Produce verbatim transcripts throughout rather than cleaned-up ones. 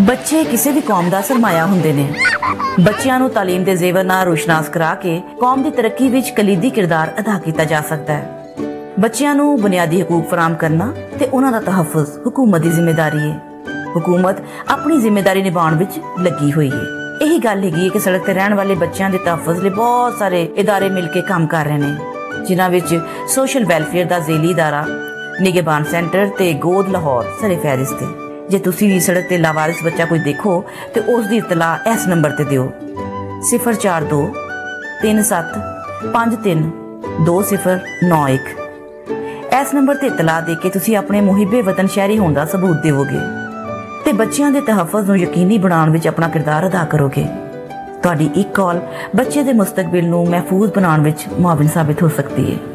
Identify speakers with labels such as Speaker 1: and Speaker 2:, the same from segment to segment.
Speaker 1: ਬੱਚੇ ਕਿਸੇ ਵੀ ਕੌਮ ਦਾ ਸਰਮਾਇਆ ਹੁੰਦੇ ਨੇ। ਬੱਚਿਆਂ ਨੂੰ ਤਾਲੀਮ ਦੇ ਜ਼ੇਵਰ ਨਾਲ ਰੋਸ਼ਨਾਸ ਕਰਾ ਕੇ ਕੌਮ ਦੀ ਤਰੱਕੀ ਵਿੱਚ ਕਲੀਦੀ ਕਿਰਦਾਰ ਅਦਾ ਕੀਤਾ ਜਾ ਸਕਦਾ ਹੈ। ਬੱਚਿਆਂ ਨੂੰ ਬੁਨਿਆਦੀ ਹਕੂਕ ਫਰਾਹਮ ਕਰਨਾ ਤੇ ਉਹਨਾਂ ਦਾ ਤਹੱਫੁਜ਼ हुकूमत ਦੀ ਜ਼ਿੰਮੇਵਾਰੀ ਹੈ। हुकूमत ਆਪਣੀ ਜ਼ਿੰਮੇਵਾਰੀ ਨਿਭਾਉਣ ਵਿੱਚ ਲੱਗੀ ਹੋਈ ਹੈ। ਇਹੀ ਗੱਲ ਹੈਗੀ ਹੈ ਕਿ ਸੜਕ ਤੇ ਰਹਿਣ ਵਾਲੇ ਬੱਚਿਆਂ ਦੇ ਤਹੱਫੁਜ਼ ਲਈ ਬਹੁਤ ਸਾਰੇ ਇਦਾਰੇ ਮਿਲ ਕੇ ਕੰਮ ਕਰ ਰਹੇ ਨੇ, ਜਿਨ੍ਹਾਂ ਵਿੱਚ ਸੋਸ਼ਲ ਵੈਲਫੇਅਰ ਦਾ ਜ਼ੇਲੀ ਇਦਾਰਾ ਨਿਗਹਬਾਨ ਸੈਂਟਰ ਤੇ ਗੋਦ ਲਾਹੌਰ ਸਰੇ ਫਹਿਰਿਸਤ ਹੈ। ਜੇ ਤੁਸੀਂ ਵੀ ਸੜਕ ਤੇ ਲਾਵਾਰਿਸ ਬੱਚਾ ਕੋਈ ਦੇਖੋ ਤੇ ਉਸ ਦੀ ਇਤਲਾਹ ਇਸ ਨੰਬਰ ਤੇ ਦਿਓ ਸਿਫਰ ਚਾਰ ਦੋ ਤਿੰਨ ਸੱਤ ਪੰਜ ਤਿੰਨ ਦੋ ਸਿਫਰ ਨੌ ਇੱਕ। ਇਸ ਨੰਬਰ ਤੇ ਇਤਲਾਹ ਦੇ ਕੇ ਤੁਸੀਂ ਆਪਣੇ ਮੁਹਿੱਬੇ ਵਤਨ ਸ਼ਹਿਰੀ ਹੋਣ ਦਾ ਸਬੂਤ ਦੇਵੋਗੇ ਤੇ ਬੱਚਿਆਂ ਦੇ ਤਹੱਫੁਜ਼ ਨੂੰ ਯਕੀਨੀ ਬਣਾਉਣ ਵਿੱਚ ਆਪਣਾ ਕਿਰਦਾਰ ਅਦਾ ਕਰੋਗੇ। ਤੁਹਾਡੀ ਇੱਕ ਕਾਲ ਬੱਚੇ ਦੇ ਮੁਸਤਕਬਲ ਨੂੰ ਮਹਿਫੂਜ਼ ਬਣਾਉਣ ਵਿੱਚ ਮੁਆਵਿਨ ਸਾਬਿਤ ਹੋ ਸਕਦੀ ਹੈ।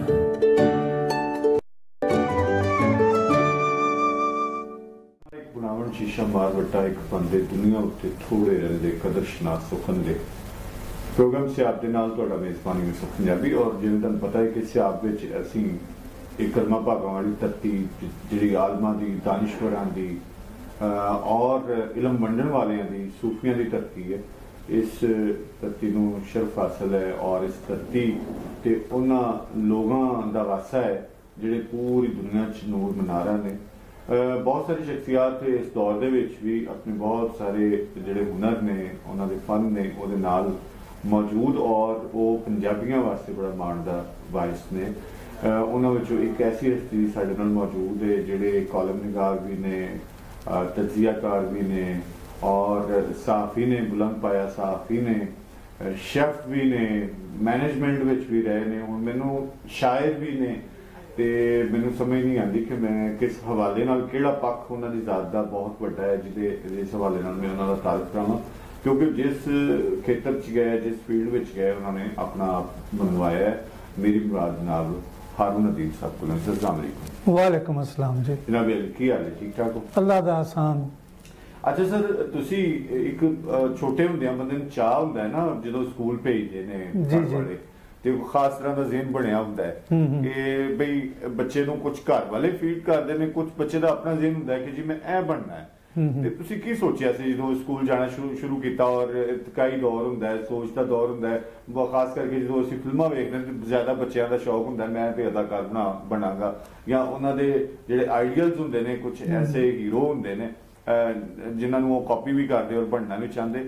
Speaker 2: शीशा मार वटा एक बंदे दुनिया उत्ते थोड़े रहते कदरशनास सुखन दे प्रोग्राम सियाब के नाल तुहाडा मेज़बानी में सुख पंजाबी। और जिवें तुहानूं पता है कि सियाब विच असीं एक कर्मा भागां वाली धरती जिहड़ी आलमां दी दानिशवरां दी और इलम वंडण वालियां दी सूफियां दी धरती है। इस धरती नूं शरफ हासिल है और इस धरती ते उन्हां लोगां दा वासा है जिहड़े पूरी दुनिया च नूर मनारा ने। बहुत सारी शख्सियात इस दौर दे विच भी अपने बहुत सारे जिहड़े हुनर ने उन्हां दे फन ने उहदे नाल मौजूद और वो पंजाबियों वास्ते बड़ा माण दा वारिस ने। उन्हां विचों एक ऐसी हस्ती साडे नाल मौजूद है जिहड़े कॉलम निगार भी ने, तजियाकार भी ने और सहाफ़ी ने, बुलंद पाया सहाफ़ी ने, शेफ भी ने, मैनेजमेंट विच भी रहे ने, हुण मैनूं शायर भी ने। तो मैनू समझ नहीं आती कि मैं किस हवाले नाल किहड़ा पक्ष उन्होंने ज़ात का बहुत वड्डा है जिहदे इस हवाले नाल मैं उन्होंने तारीफ करावां, क्योंकि जिस खेतर च गए जिस फील्ड में गए उन्होंने अपना आप मनवाया है। मेरी मुराद जनाब हारून अदीब साहब को। अस्सलाम वालेकुम।
Speaker 3: वालेकुम अस्सलाम जी।
Speaker 2: जनाब की हाल है? ठीक ठाक हो?
Speaker 3: अल्लाह दा आसान।
Speaker 2: अच्छा सर, तुसी एक छोटे हुंदियां बंदे नूं चाह हुंदा है ना जदों स्कूल भेजदे ने
Speaker 3: जी जी
Speaker 2: ਤੇ ਖਾਸ ਤਰ੍ਹਾਂ ਦਾ ਜ਼ਹਿਨ ਬਣਿਆ ਹੁੰਦਾ ਹੈ ਕਿ ਬਈ ਬੱਚੇ ਨੂੰ ਕੁਝ ਘਰ ਵਾਲੇ ਫੀਡ ਕਰਦੇ ਨੇ, ਕੁਝ ਬੱਚੇ ਦਾ ਆਪਣਾ ਜ਼ਹਿਨ ਹੁੰਦਾ ਹੈ ਕਿ ਜੀ ਮੈਂ ਇਹ ਬਣਨਾ ਹੈ। ਤੇ ਤੁਸੀਂ ਕੀ ਸੋਚਿਆ ਸੀ ਜਦੋਂ ਸਕੂਲ ਜਾਣਾ ਸ਼ੁਰੂ ਸ਼ੁਰੂ ਕੀਤਾ? ਔਰ ਇਤਕਾਈ ਦੌਰ ਹੁੰਦਾ ਹੈ, ਸੋਚ ਦਾ ਦੌਰ ਹੁੰਦਾ ਹੈ, ਖਾਸ ਕਰਕੇ ਜਦੋਂ ਅਸੀਂ ਫਿਲਮਾਂ ਵੇਖਦੇ ਹਾਂ ਤੇ ਜ਼ਿਆਦਾ ਬੱਚਿਆਂ ਦਾ ਸ਼ੌਕ ਹੁੰਦਾ ਮੈਂ ਤੇ ਅਦਾਕਾਰ ਬਣਾ ਬਣਾਂਗਾ, ਜਾਂ ਉਹਨਾਂ ਦੇ ਜਿਹੜੇ ਆਈਡੀਅਲਸ ਹੁੰਦੇ ਨੇ ਕੁਝ ਐਸੇ ਹੀਰੋ ਹੁੰਦੇ ਨੇ ਜਿਨ੍ਹਾਂ ਨੂੰ ਉਹ ਕਾਪੀ ਵੀ ਕਰਦੇ ਔਰ ਬਣਨਾ ਵੀ ਚਾਹੁੰਦੇ।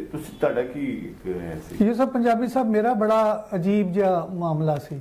Speaker 3: यूसुफ पंजाबी साहब मेरा बड़ा अजीब जिहा मामला सी।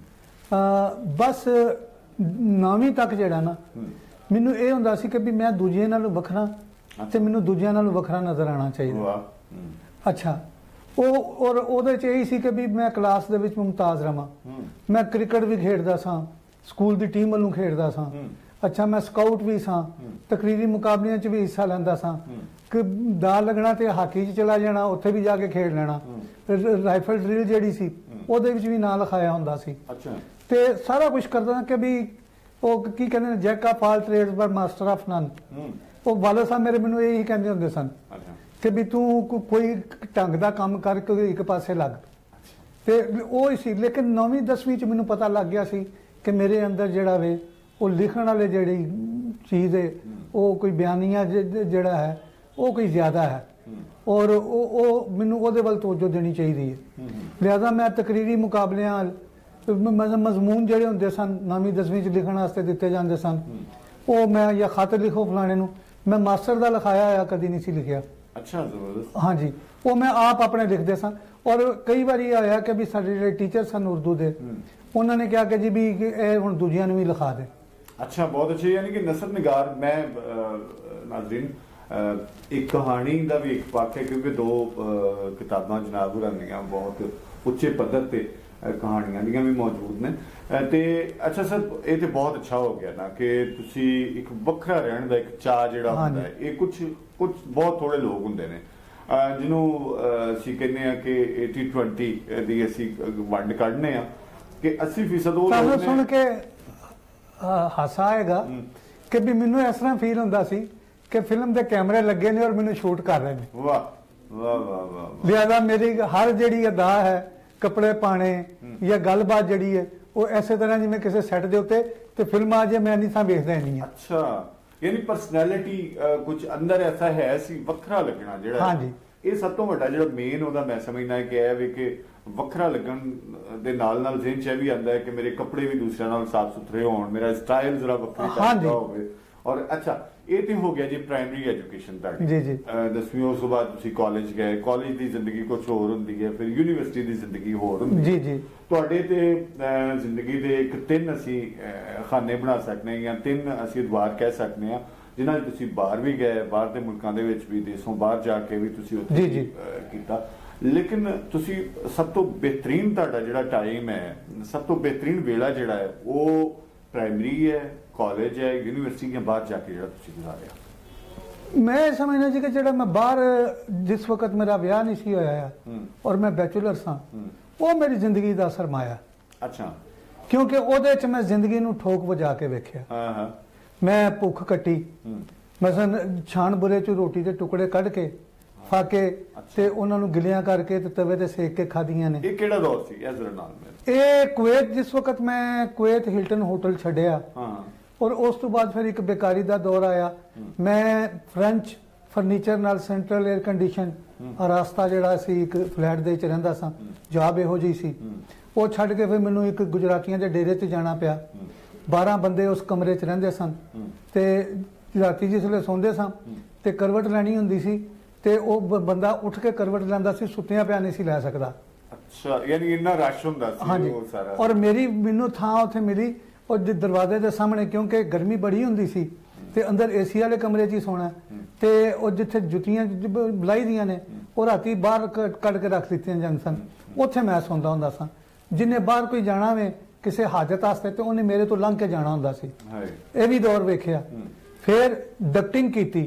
Speaker 3: बस नौवीं तक जिहड़ा ना मैनू ये हुंदा सी कि भी मैं दूजियां नालों वखरा ते मैनू दूजियां नालों वखरा नज़र आना चाहिए। अच्छा वो और उहदे च यही सी कि भी मैं क्लास दे विच मुमताज़ रवां। मैं क्रिकेट भी खेडदा सां, स्कूल दी टीम वालों खेडदा सां। अच्छा मैं स्काउट भी सां, तकरीरी मुकाबलियां च भी हिस्सा लैंदा सां कि दा लगना ते हाकी च चला जाना, उत्थे भी जाके खेड लेना। राइफल ड्रिल जिहड़ी सी ओहदे विच भी नां लिखाया हुंदा सी। अच्छा ते सारा कुछ करदा कि भी ओ की कहंदे ने jack of all trades but master of none. ओ वाले साहब मेरे मैनूं यही कहंदे हुंदे सन कि भी तू कोई ढंग दा काम कर के एक पासे लग। ते ओ सी लेकिन नौवीं दसवीं च मैनूं पता लग गया सी कि मेरे अंदर जिहड़ा वे वो लिखण वाले जिहड़ी चीज़ है वो कोई बयानिया जिहड़ा है वो कोई ज़्यादा है और मैनू उहदे वल तवज्जो देनी चाहिए है। लिहाजा मैं तकरीरी मुकाबलियां मजमून जिहड़े हुंदे सन नौवीं दसवीं च लिखण वास्ते दिते जांदे सन वो मैं या खत लिखो फलाने नूं, मैं मास्टर दा लिखाया होया कदी नहीं सी लिखिया। अच्छा जबरदस्त। हाँ जी वो मैं आप अपने लिखते सन। और कई बार ये होया कि भी साडे जिहड़े टीचर सन उर्दू दे उन्होंने कहा कि जी भी ये हुण दूजियां नूं भी लिखा दे। अच्छा बहुत अच्छे। यानी कि नसर निगार मैं नाज़रीन एक कहानी का भी एक पक्ष है क्योंकि दो किताबां जनाब होरां दियां बहुत उच्चे पद्धर ते कहानियां दियां भी मौजूद ने। ते अच्छा सर ये तो बहुत अच्छा हो गया ना कि तुसी एक वखरा रहण दा एक चाह जिहड़ा हुंदा है, ये कुछ कुछ बहुत थोड़े लोग हुंदे ने जिन्हों असीं कहने आ कि एटी ट्वेंटी दी असीं वंड कढने आ कि अस्सी फीसद वो लोग सुन के हासा आएगा कि भी मैनू इस तरह फील हुंदा सी कि फिल्म के कैमरे लगे ने और मैनू शूट कर रहे हैं। वाह वाह वाह वाह। लिहाजा मेरी हर जिहड़ी अदा है कपड़े पाने या गलबात जिहड़ी है वो इस तरह जिवें किसी सैट दे उत्ते ते फिल्म आ जे मैं नहीं सां वेखदा ही नहीं।
Speaker 2: अच्छा यानी पर्सनैलिटी कुछ अंदर ऐसा है सी वखरा लगना जिहड़ा
Speaker 3: हाँ जी
Speaker 2: ਇਹ ਸਭ ਤੋਂ ਵੱਡਾ ਜਿਹੜਾ ਮੇਨ ਉਹਦਾ ਮੈਂ ਸਮਝਦਾ ਕਿ ਇਹ ਵੀ ਕਿ ਵੱਖਰਾ ਲੱਗਣ ਦੇ ਨਾਲ ਨਾਲ ਜ਼ਿਹਨ 'ਚ ਇਹ ਵੀ ਆਉਂਦਾ ਹੈ ਕਿ ਮੇਰੇ ਕੱਪੜੇ ਵੀ ਦੂਸਰਿਆਂ ਨਾਲ ਸਾਫ਼ ਸੁਥਰੇ ਹੋਣ, ਮੇਰਾ ਸਟਾਈਲ ਜ਼ਰਾ ਵੱਖਰਾ ਟਾਈਪ ਦਾ ਹੋਵੇ। ਔਰ ਅੱਛਾ ਇਹ ਤੇ ਹੋ ਗਿਆ ਜੀ ਪ੍ਰਾਇਮਰੀ ਐਜੂਕੇਸ਼ਨ ਤੱਕ।
Speaker 3: ਜੀ ਜੀ
Speaker 2: ਦਸਵੀਂ ਉਸ ਤੋਂ ਬਾਅਦ ਤੁਸੀਂ ਕਾਲਜ ਗਏ, ਕਾਲਜ ਦੀ ਜ਼ਿੰਦਗੀ ਕੁਝ ਹੋਰ ਹੁੰਦੀ ਹੈ, ਫਿਰ ਯੂਨੀਵਰਸਿਟੀ ਦੀ ਜ਼ਿੰਦਗੀ ਹੋਰ ਹੁੰਦੀ ਹੈ।
Speaker 3: ਜੀ ਜੀ
Speaker 2: ਤੁਹਾਡੇ ਤੇ ਜ਼ਿੰਦਗੀ ਦੇ ਇੱਕ ਤਿੰਨ ਅਸੀਂ ਖਾਨੇ ਬਣਾ ਸਕਦੇ ਹਾਂ ਜਾਂ ਤਿੰਨ ਅਸੀਂ ਅਦਵਾਰ ਕਹਿ ਸਕਦੇ ਹਾਂ ਜਿਨ੍ਹਾਂ 'ਚ ਤੁਸੀਂ ਬਾਹਰ ਵੀ ਗਏ, ਬਾਹਰ ਦੇ ਮੁਲਕਾਂ ਦੇ ਵਿੱਚ ਵੀ, ਦੇਸ਼ੋਂ ਬਾਹਰ ਜਾ ਕੇ ਵੀ ਤੁਸੀਂ ਉੱਥੇ ਕੀਤਾ। ਲੇਕਿਨ ਤੁਸੀਂ ਸਭ ਤੋਂ ਬਿਹਤਰੀਨ ਤੁਹਾਡਾ ਜਿਹੜਾ ਟਾਈਮ ਹੈ, ਸਭ ਤੋਂ ਬਿਹਤਰੀਨ ਵੇਲਾ ਜਿਹੜਾ ਹੈ ਉਹ ਪ੍ਰਾਇਮਰੀ ਹੈ, ਕਾਲਜ ਹੈ, ਯੂਨੀਵਰਸਿਟੀ ਜਾਂ ਬਾਹਰ ਜਾ ਕੇ ਜਿਹੜਾ ਤੁਸੀਂ ਗੁਜ਼ਾਰਿਆ?
Speaker 3: ਮੈਂ ਸਮਝਦਾ ਜੀ ਕਿ ਜਿਹੜਾ ਮੈਂ ਬਾਹਰ ਜਿਸ ਵਕਤ ਮੇਰਾ ਵਿਆਹ ਨਹੀਂ ਸੀ ਹੋਇਆ ਔਰ ਮੈਂ ਬੈਚਲਰ ਸਾਂ, ਉਹ ਮੇਰੀ ਜ਼ਿੰਦਗੀ ਦਾ ਸਰਮਾਇਆ।
Speaker 2: ਅੱਛਾ।
Speaker 3: ਕਿਉਂਕਿ ਉਹਦੇ 'ਚ ਮੈਂ ਜ਼ਿੰਦਗੀ ਨੂੰ ਠੋਕ ਵਜਾ ਕੇ ਵੇਖਿਆ।
Speaker 2: ਹਾਂ ਹਾਂ।
Speaker 3: ਮੈਂ ਭੁੱਖ ਕੱਟੀ, ਮਸਲਨ ਛਾਣ ਬੁਰੇ 'ਚ ਰੋਟੀ ਦੇ ਟੁਕੜੇ ਕੱਢ ਕੇ ਫਾਕੇ ਤੇ ਉਹਨਾਂ ਨੂੰ ਗਿਲਿਆਂ ਕਰਕੇ ਤੇ ਤਵੇ ਤੇ ਸੇਕ ਕੇ ਖਾਧੀਆਂ ਨੇ।
Speaker 2: ਇਹ ਕਿਹੜਾ ਦੌਰ ਸੀ ਇਹ ਜ਼ਰਾ ਨਾਲ ਮੇਰੇ?
Speaker 3: ਇਹ ਕੁਵੈਤ, ਜਿਸ ਵਕਤ ਮੈਂ ਕੁਵੈਤ ਹਿਲਟਨ ਹੋਟਲ ਛੱਡਿਆ ਔਰ ਉਸ ਤੋਂ ਬਾਅਦ ਫਿਰ ਇੱਕ ਬੇਕਾਰੀ ਦਾ ਦੌਰ ਆਇਆ। ਮੈਂ ਫ੍ਰੈਂਚ ਫਰਨੀਚਰ ਨਾਲ ਸੈਂਟਰਲ 에ਅਰ ਕੰਡੀਸ਼ਨ ਰਾਸਤਾ ਜਿਹੜਾ ਸੀ ਇੱਕ ਫਲੈਟ ਦੇ ਵਿੱਚ ਰਹਿੰਦਾ ਸਾਂ, ਜੌਬ ਇਹੋ ਜਿਹੀ ਸੀ। ਉਹ ਛੱਡ ਕੇ ਫਿਰ ਮੈਨੂੰ ਇੱਕ ਗੁਜਰਾਤੀਆਂ ਦੇ ਡੇਰੇ 'ਚ ਜਾਣਾ ਪਿਆ। ਬਾਰਾਂ ਬੰਦੇ ਉਸ ਕਮਰੇ 'ਚ ਰਹਿੰਦੇ ਸਨ ਤੇ ਰਾਤੀ ਜਿਸ ਵੇਲੇ ਸੌਂਦੇ ਸਾਂ ਤੇ ਕਰਵਟ ਲੈਣੀ ਹੁੰਦੀ ਸੀ ਤੇ ਉਹ ਬੰਦਾ ਉੱਠ ਕੇ ਕਰਵਟ ਲੈਂਦਾ ਸੀ, ਸੁੱਤਿਆਂ ਪਿਆ ਨਹੀਂ ਸੀ ਲੈ ਸਕਦਾ।
Speaker 2: ਅੱਛਾ, ਯਾਨੀ ਇੰਨਾ ਰਸ਼ ਹੁੰਦਾ ਸੀ ਉਹ ਸਾਰਾ।
Speaker 3: ਔਰ ਮੇਰੀ ਮੈਨੂੰ ਥਾਂ ਉੱਥੇ ਮਿਲੀ ਉਹ ਦਰਵਾਜ਼ੇ ਦੇ ਸਾਹਮਣੇ, ਕਿਉਂਕਿ ਗਰਮੀ ਬੜੀ ਹੁੰਦੀ ਸੀ ਤੇ ਅੰਦਰ ਏਸੀ ਵਾਲੇ ਕਮਰੇ 'ਚ ਹੀ ਸੌਣਾ ਤੇ ਉਹ ਜਿੱਥੇ ਜੁੱਤੀਆਂ ਬੁਲਾਈ ਦੀਆਂ ਨੇ ਉਹ ਰਾਤੀ ਬਾਹਰ ਕੱਢ ਕੇ ਰੱਖ ਦਿੱਤੀਆਂ ਜਾਂਦੀਆਂ ਸਨ, ਉੱਥੇ ਮੈਂ ਸੌਂਦਾ ਹੁੰਦਾ ਸਾਂ। ਜਿੰਨੇ ਬਾਹਰ ਕੋਈ ਜਾਣਾ ਵੇ ਕਿਸੇ ਹਾਜਤ ਵਾਸਤੇ ਤੇ ਉਹਨੇ ਮੇਰੇ ਤੋਂ ਲੰਘ ਕੇ ਜਾਣਾ ਹੁੰਦਾ ਸੀ। ਇਹ ਵੀ ਦੌਰ ਵੇਖਿਆ। ਫਿਰ ਡਕਟਿੰਗ ਕੀਤੀ,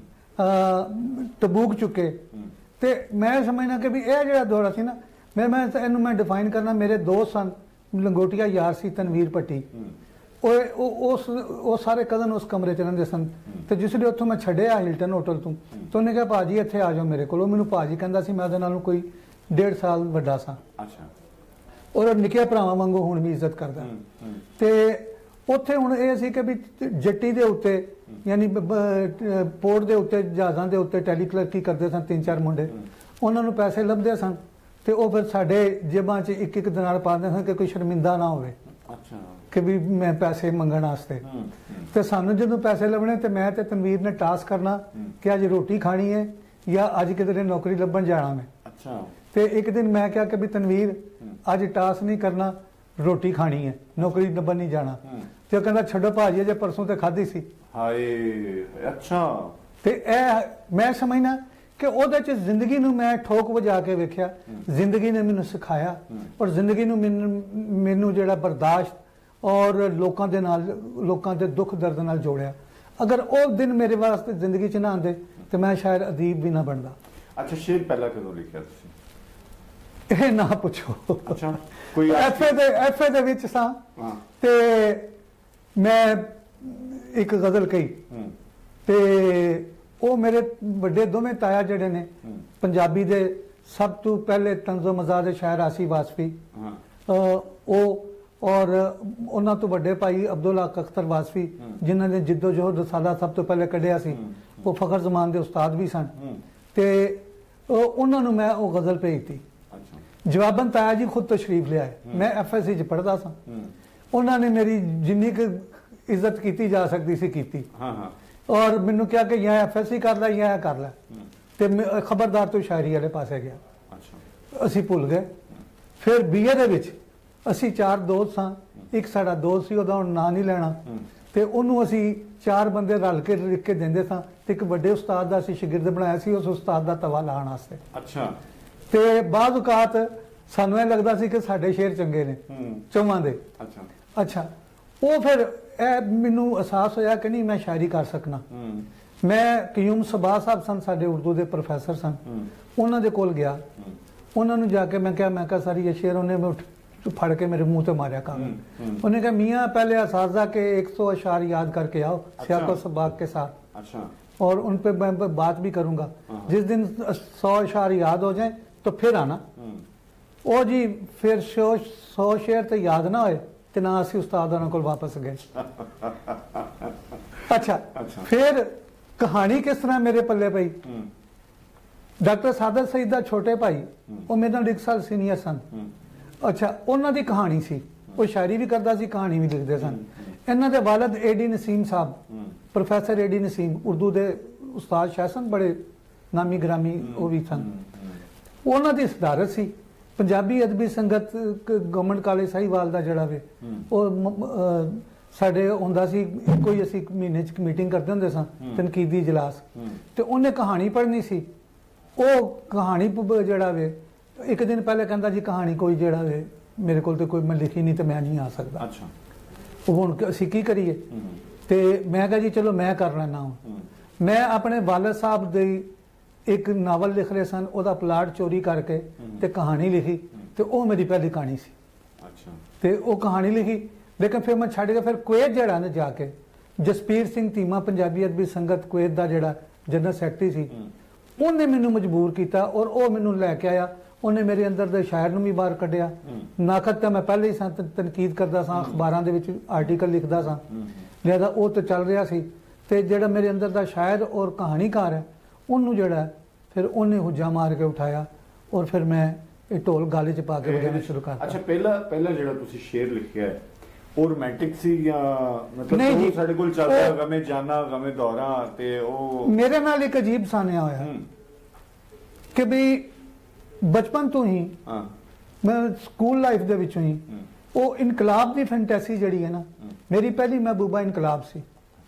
Speaker 3: ਤਬੂਕ ਚੁੱਕੇ ਤੇ ਮੈਂ ਸਮਝਣਾ ਕਿ ਵੀ ਇਹ ਜਿਹੜਾ ਦੌਰ ਸੀ ਨਾ, ਮੈਂ ਮੈਂ ਇਹਨੂੰ ਮੈਂ ਡਿਫਾਈਨ ਕਰਨਾ, ਮੇਰੇ ਦੋਸਤ ਸਨ, ਲੰਗੋਟੀਆ ਯਾਰ ਸੀ ਤਨਵੀਰ ਭੱਟੀ, ਉਹ ਉਸ ਉਹ ਸਾਰੇ ਕਜ਼ਨ ਉਸ ਕਮਰੇ 'ਚ ਰਹਿੰਦੇ ਸਨ। ਤੇ ਜਿਸ ਲਈ ਉੱਥੋਂ ਮੈਂ ਛੱਡਿਆ ਹਿਲਟਨ ਹੋਟਲ ਤੋਂ ਤਾਂ ਉਹਨੇ ਕਿਹਾ ਭਾਜੀ ਇੱਥੇ ਆ ਜਾਓ ਮੇਰੇ ਕੋਲ। ਉਹ ਮੈਨੂੰ ਭਾਜੀ ਕਹਿੰਦਾ ਸੀ, ਮੈਂ ਉਹਦੇ ਨਾਲੋਂ ਕੋਈ ਡੇਢ ਸਾਲ ਵੱਡਾ ਸਾਂ।
Speaker 2: ਅੱਛਾ।
Speaker 3: ਔਰ ਨਿੱਕੇ ਭਰਾਵਾਂ ਵਾਂਗੂ ਹੁਣ ਵੀ ਇੱਜ਼ਤ ਕਰਦਾ। ਤੇ ਉੱਥੇ ਹੁਣ ਇਹ ਸੀ ਕਿ ਵੀ ਜੱਟੀ ਦੇ ਉੱਤੇ ਯਾਨੀ ਪੋਰਟ ਦੇ ਉੱਤੇ ਜਹਾਜ਼ਾਂ ਦੇ ਉੱਤੇ ਟੈਲੀਕਲਰਕੀ ਕਰਦੇ ਸਨ ਤਿੰਨ ਚਾਰ ਮੁੰਡੇ, ਉਹਨਾਂ ਨੂੰ ਪੈਸੇ ਲੱਭਦੇ ਸਨ ਤੇ ਉਹ ਫਿਰ ਸਾਡੇ ਜੇਬਾਂ 'ਚ ਇੱਕ ਇੱਕ ਦਿਨਾਰ ਪਾਉਂਦੇ ਸਨ ਕਿ ਕੋਈ ਸ਼ਰਮਿੰਦਾ ਨਾ ਹੋਵੇ।
Speaker 2: ਅੱਛਾ।
Speaker 3: ਕਿ ਵੀ ਮੈਂ ਪੈਸੇ ਮੰਗਣ ਵਾਸਤੇ। ਤੇ ਸਾਨੂੰ ਜਦੋਂ ਪੈਸੇ ਲੱਭਣੇ ਤੇ ਮੈਂ ਤੇ ਤਨਵੀਰ ਨੇ ਟਾਸਕ ਕਰਨਾ ਕਿ ਅੱਜ ਰੋਟੀ ਖਾਣੀ ਹੈ ਜਾਂ ਅੱਜ ਕਿਤੇ ਨੌਕਰੀ ਲੱਭਣ ਜਾਣਾ ਮੈਂ।
Speaker 2: ਅੱਛਾ। ਤੇ
Speaker 3: ਇੱਕ ਦਿਨ ਮੈਂ ਕਿਹਾ ਕਿ ਵੀ ਤਨਵੀਰ ਅੱਜ ਟਾਸਕ ਨਹੀਂ ਕਰਨਾ, ਰੋਟੀ ਖਾਣੀ ਹੈ, ਨੌਕਰੀ ਲੱਭਣ ਨਹੀਂ ਜਾਣਾ। ਤੇ ਉਹ ਕਹਿੰਦਾ ਛੱਡੋ ਭਾਜੀ ਅਜੇ ਪਰਸੋਂ ਤੇ ਖਾਧੀ ਸੀ।
Speaker 2: ਹਾਏ। ਅੱਛਾ। ਤੇ
Speaker 3: ਇਹ ਮੈਂ ਸਮਝਣਾ ਕਿ ਉਹਦੇ 'ਚ ਜ਼ਿੰਦਗੀ ਨੂੰ ਮੈਂ ਠੋਕ ਵਜਾ ਕੇ ਵੇਖਿਆ, ਜ਼ਿੰਦਗੀ ਨੇ ਮੈਨੂੰ ਸਿਖਾਇਆ ਔਰ ਜ਼ਿੰਦਗੀ ਨੂੰ ਮੈਨੂੰ ਜਿਹੜਾ ਬਰਦਾਸ਼ਤ ਔਰ ਲੋਕਾਂ ਦੇ ਨਾਲ, ਲੋਕਾਂ ਦੇ ਦੁੱਖ ਦਰਦ ਨਾਲ ਜੋੜਿਆ। ਅਗਰ ਉਹ ਦਿਨ ਮੇਰੇ ਵਾਸਤੇ ਜ਼ਿੰਦਗੀ 'ਚ ਨਾ ਆਉਂਦੇ ਤੇ ਮੈਂ ਸ਼ਾਇਦ ਅਦੀਬ ਵੀ ਨਾ ਬਣਦਾ।
Speaker 2: ਅੱਛਾ, ਸ਼ੇਰ ਪਹਿਲਾਂ ਕਦੋਂ ਲਿਖਿਆ ਤੁਸੀਂ?
Speaker 3: ਇਹ ਨਾ ਪੁੱਛੋ।
Speaker 2: ਅੱਛਾ। ਕੋਈ
Speaker 3: ਐਫਏ ਦੇ ਐਫਏ ਦੇ ਵਿੱਚ ਸਾਂ ਤੇ ਮੈਂ ਇੱਕ ਗਜ਼ਲ ਕਹੀ ਤੇ ਉਹ ਮੇਰੇ ਵੱਡੇ ਦੋਵੇਂ ਤਾਇਆ ਜਿਹੜੇ ਨੇ ਪੰਜਾਬੀ ਦੇ ਸਭ ਤੋਂ ਪਹਿਲੇ ਤੰਜ਼ੋ ਮਜ਼ਾਦ ਦੇ ਸ਼ਾਇਰ ਆਸੀ ਵਾਸਫੀ, ਉਹ ਔਰ ਉਹਨਾਂ ਤੋਂ ਵੱਡੇ ਭਾਈ ਅਬਦੁੱਲਾ ਅਖਤਰ ਵਾਸਫੀ ਜਿਨ੍ਹਾਂ ਨੇ ਜਿੱਦੋ ਜੋਹਦ ਰਸਾਲਾ ਸਭ ਤੋਂ ਪਹਿਲੇ ਕੱਢਿਆ ਸੀ, ਉਹ ਫਖਰ ਜ਼ਮਾਨ ਦੇ ਉਸਤਾਦ ਵੀ ਸਨ। ਤੇ ਉਹਨਾਂ ਨੂੰ ਮੈਂ ਉਹ ਗਜ਼ਲ ਭੇਜਤੀ। ਜਵਾਬਨ ਤਾਇਆ ਜੀ ਖੁਦ ਤਸ਼ਰੀਫ ਲਿਆਏ, ਮੈਂ ਐਫ ਐਸ ਸੀ 'ਚ ਪੜ੍ਹਦਾ ਸਾਂ। ਉਹਨਾਂ ਨੇ ਮੇਰੀ ਜਿੰਨੀ ਕੁ ਇੱਜ਼ਤ ਕੀਤੀ ਜਾ ਸਕਦੀ ਸੀ ਕੀਤੀ ਔਰ ਮੈਨੂੰ ਕਿਹਾ ਕਿ ਜਾਂ ਐਫ ਐਸ ਸੀ ਕਰ ਲੈ ਜਾਂ ਇਹ ਕਰ ਲੈ ਤੇ ਖਬਰਦਾਰ ਤੋਂ ਸ਼ਾਇਰੀ ਵਾਲੇ ਪਾਸੇ ਗਿਆ। ਅਸੀਂ ਭੁੱਲ ਗਏ। ਫਿਰ ਬੀਏ ਦੇ ਵਿੱਚ ਅਸੀਂ ਚਾਰ ਦੋਸਤ ਸਾਂ, ਇੱਕ ਸਾਡਾ ਦੋਸਤ ਸੀ, ਉਹਦਾ ਹੁਣ ਨਾਂ ਨਹੀਂ ਲੈਣਾ, ਤੇ ਉਹਨੂੰ ਅਸੀਂ ਚਾਰ ਬੰਦੇ ਰਲ ਕੇ ਲਿਖ ਕੇ ਦਿੰਦੇ ਸਾਂ ਤੇ ਇੱਕ ਵੱਡੇ ਉਸਤਾਦ ਦਾ ਅਸੀਂ ਸ਼ਾਗਿਰਦ ਬਣਾਇਆ ਸੀ ਉਸ ਉਸਤਾਦ ਦਾ ਤਵਾ ਲਾਉਣ ਵਾਸਤੇ।
Speaker 2: ਅੱਛਾ।
Speaker 3: ਤੇ ਬਾਅਦ ਔਕਾਤ ਸਾਨੂੰ ਇਹ ਲੱਗਦਾ ਸੀ ਕਿ ਸਾਡੇ ਸ਼ੇਰ ਚੰਗੇ ਨੇ ਚੌਵਾਂ ਦੇ।
Speaker 2: ਅੱਛਾ।
Speaker 3: ਅੱਛਾ। ਉਹ ਫਿਰ ਇਹ ਮੈਨੂੰ ਅਹਿਸਾਸ ਹੋਇਆ ਕਿ ਨਹੀਂ ਮੈਂ ਸ਼ਾਇਰੀ ਕਰ ਸਕਣਾ। ਮੈਂ ਕਿਯੂਮ ਸਬਾ ਸਾਹਿਬ ਸਨ, ਸਾਡੇ ਉਰਦੂ ਦੇ ਪ੍ਰੋਫੈਸਰ ਸਨ, ਉਹਨਾਂ ਦੇ ਕੋਲ ਗਿਆ। ਉਹਨਾਂ ਨੂੰ ਜਾ ਕੇ ਮੈਂ ਕਿਹਾ ਮੈਂ ਕਿਹਾ ਸਾਰੀ ਇਹ ਸ਼ੇਰ, ਉਹਨੇ ਫੜ ਕੇ ਮੇਰੇ ਮੂੰਹ ਤੇ ਮਾਰਿਆ ਕਾਗਜ਼। ਉਹਨੇ कहा मियाँ पहले असाजा के एक सौ अशार याद करके आओ सियाको सबाक के साथ। अच्छा। और उन पे मैं बात भी करूंगा, जिस दिन सौ अशार याद हो जाए तो फिर आना। ओ जी फिर सौ सौ शेर तो याद ना होए ते ना असी उस्ताद उन्हां कोल वापस गए। अच्छा फिर कहानी किस तरह मेरे पल्ले पई, डॉक्टर सादत सईद दा छोटे भाई वो मेरे नाल एक साल सीनियर सन। अच्छा उन्हां दी कहानी सी, वो शायरी भी करदा सी, कहानी भी लिखदे सन। इन्हां दे वालिद एडी नसीम साहब, प्रोफैसर एडी नसीम उर्दू दे उस्ताद शाह सन, बड़े नामी ग्रामी वो भी सन। उन्हां दी सदारत सी पंजाबी अदबी संगत गवर्नमेंट कॉलेज साहिवाल दा जिहड़ा वे ਉਹ ਸਾਡੇ ਹੁੰਦਾ ਸੀ, ਕੋਈ ਅਸੀਂ ਮਹੀਨੇ 'ਚ ਮੀਟਿੰਗ ਕਰਦੇ ਹੁੰਦੇ ਸਾਂ ਤਨਕੀਦੀ ਇਜਲਾਸ, ਤੇ ਉਹਨੇ ਕਹਾਣੀ ਪੜ੍ਹਨੀ ਸੀ। ਉਹ ਕਹਾਣੀ ਜਿਹੜਾ ਵੇ ਇੱਕ ਦਿਨ ਪਹਿਲੇ ਕਹਿੰਦਾ ਜੀ ਕਹਾਣੀ ਕੋਈ ਜਿਹੜਾ ਵੇ ਮੇਰੇ ਕੋਲ ਤੇ ਕੋਈ ਮੈਂ ਲਿਖੀ ਨਹੀਂ ਤੇ ਮੈਂ ਨਹੀਂ ਆ ਸਕਦਾ। ਅੱਛਾ ਉਹ ਹੁਣ ਅਸੀਂ ਕੀ ਕਰੀਏ? ਤੇ ਮੈਂ ਕਿਹਾ ਜੀ ਚਲੋ ਮੈਂ ਕਰ ਲੈਣਾ। ਹੁਣ ਮੈਂ ਆਪਣੇ ਵਾਲਦ ਸਾਹਿਬ ਦੇ ਇੱਕ ਨਾਵਲ ਲਿਖ ਰਹੇ ਸਨ, ਉਹਦਾ ਪਲਾਟ ਚੋਰੀ ਕਰਕੇ ਤੇ ਕਹਾਣੀ ਲਿਖੀ, ਤੇ ਉਹ ਮੇਰੀ ਪਹਿਲੀ ਕਹਾਣੀ ਸੀ। ਅੱਛਾ ਤੇ ਉਹ ਕਹਾਣੀ ਲਿਖੀ, लेकिन फिर मैं छड़ गया। फिर कुवैत जड़ा ने जाके जसपीर सिंह धीमा पंजाबी अदबी संगत कुवैत का जड़ा जनरल सैकटरी सी, उन्हें मैनू मजबूर किया और वह मैनू लैके आया। उन्हें मेरे अंदर दे शायर नूं भी बाहर कढ़िया। नाखत तो मैं पहले ही सा तनकीद करदा सा, अखबारां दे विच आर्टिकल लिखदा सा, लिहाजा वो तो चल रहा सी। ते जिहड़ा मेरे अंदर दा शायर और कहानीकार है उन्होंने जिहड़ा फिर उन्हें हुज्जा मार के उठाया और फिर मैं ये ढोल गाले च पा के बजाना शुरू करता।
Speaker 2: अच्छा पहला पहला जिहड़ा तुसीं शेर लिखिया है ਉਹ ਰੋਮਾਂਟਿਕ ਸੀ ਜਾਂ ਮਤਲਬ ਉਹ ਸਾਡੇ ਕੋਲ ਚੱਲਦਾ ਗਮੇ ਜਾਨਾ ਗਮੇ ਦੌਰਾ, ਤੇ ਉਹ
Speaker 3: ਮੇਰੇ ਨਾਲ ਇੱਕ ਅਜੀਬ ਸਾਨਿਆ ਹੋਇਆ ਕਿ ਵੀ ਬਚਪਨ ਤੋਂ ਹੀ ਮੈਂ ਸਕੂਲ ਲਾਈਫ ਦੇ ਵਿੱਚੋਂ ਹੀ ਉਹ ਇਨਕਲਾਬ ਦੀ ਫੈਂਟੈਸੀ ਜਿਹੜੀ ਹੈ ਨਾ, ਮੇਰੀ ਪਹਿਲੀ ਮਹਿਬੂਬਾ ਇਨਕਲਾਬ ਸੀ।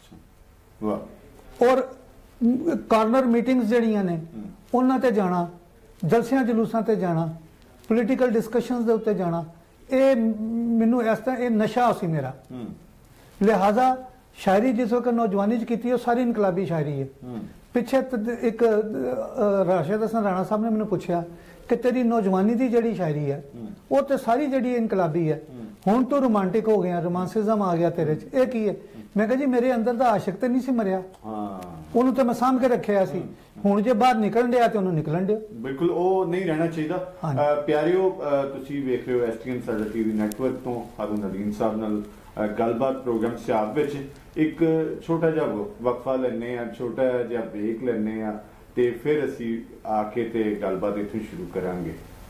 Speaker 3: ਵਾਹ। ਔਰ ਕਾਰਨਰ ਮੀਟਿੰਗਸ ਜਿਹੜੀਆਂ ਨੇ ਉਹਨਾਂ ਤੇ ਜਾਣਾ, ਜਲਸਿਆਂ ਜਲੂਸਾਂ ਤੇ ਜਾਣਾ, ਪੋਲੀਟੀਕਲ ਡਿਸਕਸ਼ਨਸ ਦੇ ਉੱਤੇ ਜਾਣਾ, ਇਹ ਮੈਨੂੰ ਇਸ ਤਰ੍ਹਾਂ ਇਹ ਨਸ਼ਾ ਸੀ ਮੇਰਾ। ਲਿਹਾਜ਼ਾ ਸ਼ਾਇਰੀ ਜਿਸ ਵਕਤ ਨੌਜਵਾਨੀ 'ਚ ਕੀਤੀ ਉਹ ਸਾਰੀ ਇਨਕਲਾਬੀ ਸ਼ਾਇਰੀ ਹੈ। ਪਿੱਛੇ ਇੱਕ ਰਾਸ਼ਿਦ ਹਸਨ ਰਾਣਾ ਸਾਹਿਬ ਨੇ ਮੈਨੂੰ ਪੁੱਛਿਆ ਕਿ ਤੇਰੀ ਨੌਜਵਾਨੀ ਦੀ ਜਿਹੜੀ ਸ਼ਾਇਰੀ ਹੈ ਉਹ ਤੇ ਸਾਰੀ ਜਿਹੜੀ ਇਨਕਲਾਬੀ ਹੈ, ਹੁਣ ਤੂੰ ਰੋਮਾਂਟਿਕ ਹੋ ਗਿਆ, ਰੋਮਾਂਸਿਜ਼ਮ ਆ ਗਿਆ ਤੇਰੇ 'ਚ, ਇਹ ਕੀ ਹੈ? ਮੈਂ ਕਿਹਾ ਜੀ ਮੇਰੇ ਅੰਦਰ ਦਾ ਆਸ਼ਿਕ ਤੇ ਨਹੀਂ ਸੀ ਮਰਿਆ, ਉਹਨੂੰ ਤਾਂ ਮੈਂ ਸਾਂਭ ਕੇ ਰੱਖਿਆ ਸੀ, ਹੁਣ ਜੇ ਬਾਹਰ ਨਿਕਲਣ ਡਿਆ ਤੇ ਉਹਨੂੰ ਨਿਕਲਣ ਦਿਓ।
Speaker 2: ਬਿਲਕੁਲ ਉਹ ਨਹੀਂ ਰਹਿਣਾ ਚਾਹੀਦਾ। ਪਿਆਰਿਓ ਤੁਸੀਂ ਵੇਖ ਰਹੇ ਹੋ ਐਸਟੀਐਨ ਸਾਡਾ ਟੀਵੀ ਨੈਟਵਰਕ ਤੋਂ ਹਾਰੂਨ ਅਲੀਮ ਸਾਹਿਬ ਨਾਲ ਗੱਲਬਾਤ ਪ੍ਰੋਗਰਾਮ ਸਿਆਬ ਵਿੱਚ ਇੱਕ ਛੋਟਾ ਜਿਹਾ ਵਕਫਾ ਲੈਂਦੇ ਆ, ਛੋਟਾ ਜਿਹਾ ਬ੍ਰੇਕ ਲੈਂਦੇ ਆ, ਤੇ ਫਿਰ ਅਸੀਂ ਆ ਕੇ ਤੇ ਗੱਲਬਾਤ ਇੱਥੋਂ ਸ਼ੁਰੂ ਕਰਾਂਗੇ।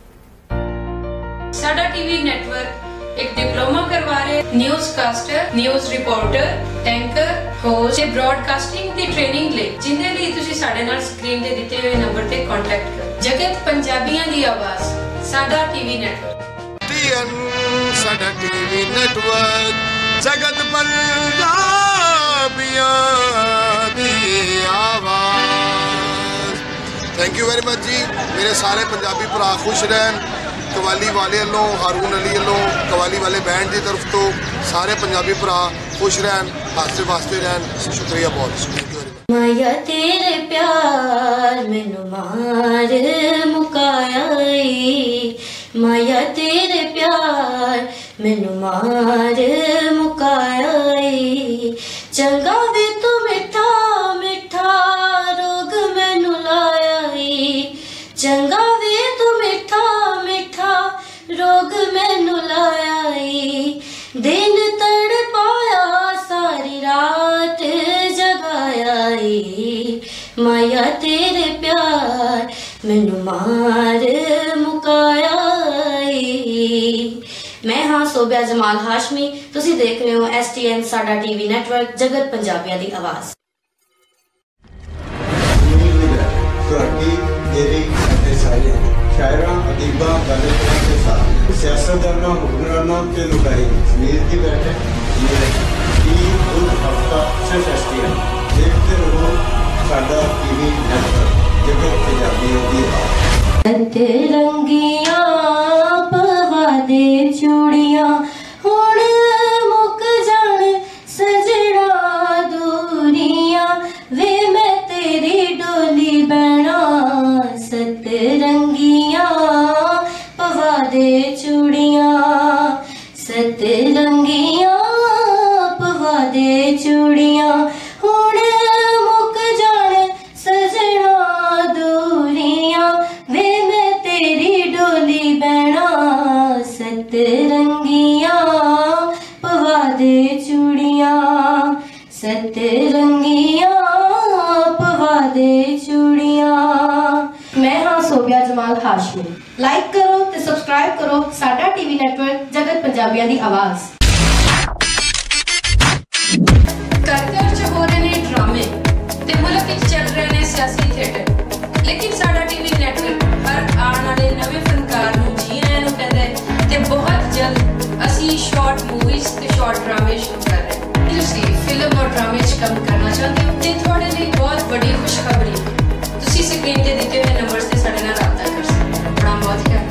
Speaker 4: ਸਾਡਾ ਟੀਵੀ ਨੈਟਵਰਕ एक डिप्लोमा करवा रहे news caster, news reporter, anchor, host ते ब्रॉडकास्टिंग दी ट्रेनिंग ले, जिंदे लिए तुसी साडे नाल स्क्रीन दे दिते हुए नंबर ते कांटेक्ट करो। जगत पंजाबियां दी आवाज, साडा टीवी नेटवर्क।
Speaker 5: टीएन साडा टीवी नेटवर्क, जगत पंजाबियां दी आवाज। Thank you very much ji. मेरे सारे पंजाबी भरा खुश रहन। कवाली वाले वालों, हारून अली वालों, कवाली वाले बैंड की तरफ तो सारे पंजाबी भरा खुश रहन, हासे वास्ते रहन। शुक्रिया बहुत।
Speaker 6: माया तेरे प्यार मैनू मार मुकाया, माया तेरे प्यार मैनू मार मुकाया, चंगा वे तू मिठा मिठा रोग मैनू लाया, चंगा वे तू मिठा मिठा रोग मैनू लाया, दिन तड़ पाया सारी रात जगाया, माया तेरे प्यार मैनू मार मुकाया। मैं हाँ सोबिया जमाल हाशमी, तुसी देख रहे हो एस टी एन साडा टीवी नेटवर्क, जगत पंजाबियां दी आवाज।
Speaker 7: शायरा अदीबा गलतियों के साथ सियासतदाना हुक्मराना के लुटाई मीर की बैठे हफ्ता देखते रहो साडा टीवी नेटवर्क, जगत पंजाबियां दी आवाज।
Speaker 6: रंगिया पवा दे चूड़ियां हुण मुक जान सजना दूरियां, वे मैं तेरी डोली बना सतरंगियां पवा दे चूड़ियां, सतरंगियां पवा दे चूड़ियां हुण मुक जान सजना दूरियां, वे मैं तेरी डोली बना सतरंगियां पवा दे चूड़ियां, सतरंगियां ਹਾਸ਼ਮੀ। ਲਾਈਕ ਕਰੋ ਤੇ ਸਬਸਕ੍ਰਾਈਬ ਕਰੋ ਸਾਡਾ ਟੀਵੀ ਨੈਟਵਰਕ ਜਗਤ ਪੰਜਾਬੀਆਂ ਦੀ ਆਵਾਜ਼।
Speaker 4: ਘਰ ਘਰ ਚ ਹੋ ਰਹੇ ਨੇ ਡਰਾਮੇ ਤੇ ਮੁਲਕ ਵਿੱਚ ਚੱਲ ਰਹੇ ਨੇ ਸਿਆਸੀ ਥੀਏਟਰ, ਲੇਕਿਨ ਸਾਡਾ ਟੀਵੀ ਨੈਟਵਰਕ ਹਰ ਆਉਣ ਵਾਲੇ ਨਵੇਂ ਫਨਕਾਰ ਨੂੰ ਜੀ ਆਇਆਂ ਨੂੰ ਕਹਿੰਦਾ ਹੈ ਤੇ ਬਹੁਤ ਜਲਦ ਅਸੀਂ ਸ਼ਾਰਟ ਮੂਵੀਜ਼ ਤੇ ਸ਼ਾਰਟ ਡਰਾਮੇ ਸ਼ੁਰੂ ਕਰ ਰਹੇ ਹਾਂ। ਤੁਸੀਂ ਫਿਲਮ ਔਰ ਡਰਾਮੇ 'ਚ ਕੰਮ ਕਰਨਾ ਚਾਹੁੰਦੇ ਹੋ ਤੇ ਤੁਹਾਡੇ ਲਈ ਬਹੁਤ ਵੱਡੀ ਖੁਸ਼ਖਬਰੀ ਹੈ, ਤੁਸੀਂ ਸਕਰੀਨ ਤੇ ਦਿੱਤੇ ਹੋਏ ਨੰਬਰਸ ਤੇ ਸਾਡੇ ਨਾਲ ਰਾਬਤਾ ਕਰ ਸਕਦੇ ਹੋ। ਬੜਾ ਬਹੁਤ ਹੈ।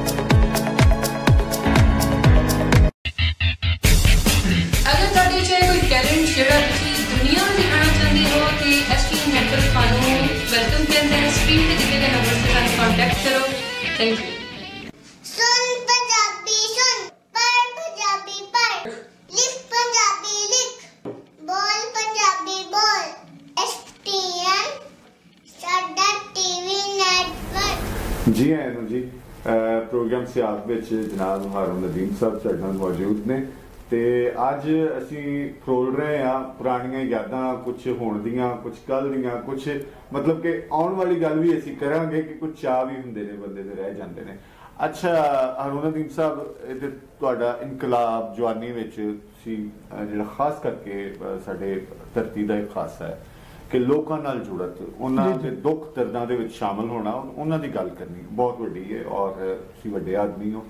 Speaker 4: ਅਗਰ ਤੁਹਾਡੇ 'ਚ ਕੋਈ ਟੈਲੈਂਟ ਜਿਹੜਾ ਤੁਸੀਂ ਦੁਨੀਆ ਨੂੰ ਦਿਖਾਣਾ ਚਾਹੁੰਦੇ ਹੋ ਤੇ ਐਸਟੀਐਨ ਨੈਟਵਰਕ ਤੁਹਾਨੂੰ ਵੈਲਕਮ ਕਹਿੰਦਾ ਹੈ। ਸਕਰੀਨ ਤੇ ਦਿੱਤੇ ਗਏ ਨੰਬਰ ਤੇ ਸਾਨੂੰ ਕੰਟੈਕਟ ਕਰੋ। Thank you.
Speaker 8: सुन पंजाबी सुन, पढ़ पंजाबी पढ़, लिख पंजाबी लिख, बोल पंजाबी बोल। एस टी एन साडा टीवी नेटवर्क।
Speaker 2: जी आए जी प्रोग्राम सियासत ਵਿੱਚ ਜਨਾਬ ਹਾਰੂਨ ਨਦੀਮ ਸਾਹਿਬ ਸਾਡੇ ਨਾਲ ਮੌਜੂਦ ਨੇ ਤੇ ਅੱਜ ਅਸੀਂ ਫਰੋਲ ਰਹੇ ਆ ਪੁਰਾਣੀਆਂ ਯਾਦਾਂ, ਕੁਝ ਹੁਣ ਦੀਆਂ, ਕੁਝ ਕੱਲ ਦੀਆਂ, ਕੁਝ ਮਤਲਬ ਕਿ ਆਉਣ ਵਾਲੀ ਗੱਲ ਵੀ ਅਸੀਂ ਕਰਾਂਗੇ ਕਿ ਕੁਝ ਚਾਹ ਵੀ ਹੁੰਦੇ ਨੇ ਬੰਦੇ ਦੇ ਰਹਿ ਜਾਂਦੇ ਨੇ। ਅੱਛਾ ਹਾਰੂਨ ਨਦੀਮ ਸਾਹਿਬ, ਇਹਦੇ ਤੁਹਾਡਾ ਇਨਕਲਾਬ ਜਵਾਨੀ ਵਿੱਚ ਤੁਸੀਂ ਜਿਹੜਾ ਖਾਸ ਕਰਕੇ ਸਾਡੇ ਧਰਤੀ ਦਾ ਇੱਕ ਖਾਸਾ ਹੈ ਕਿ ਲੋਕਾਂ ਨਾਲ ਜੁੜਤ, ਉਹਨਾਂ ਦੇ ਦੁੱਖ ਦਰਦਾਂ ਦੇ ਵਿੱਚ ਸ਼ਾਮਲ ਹੋਣਾ, ਉਹਨਾਂ ਦੀ ਗੱਲ ਕਰਨੀ ਬਹੁਤ ਵੱਡੀ ਹੈ ਔਰ ਤੁਸੀਂ ਵੱਡੇ ਆਦਮੀ ਹੋ।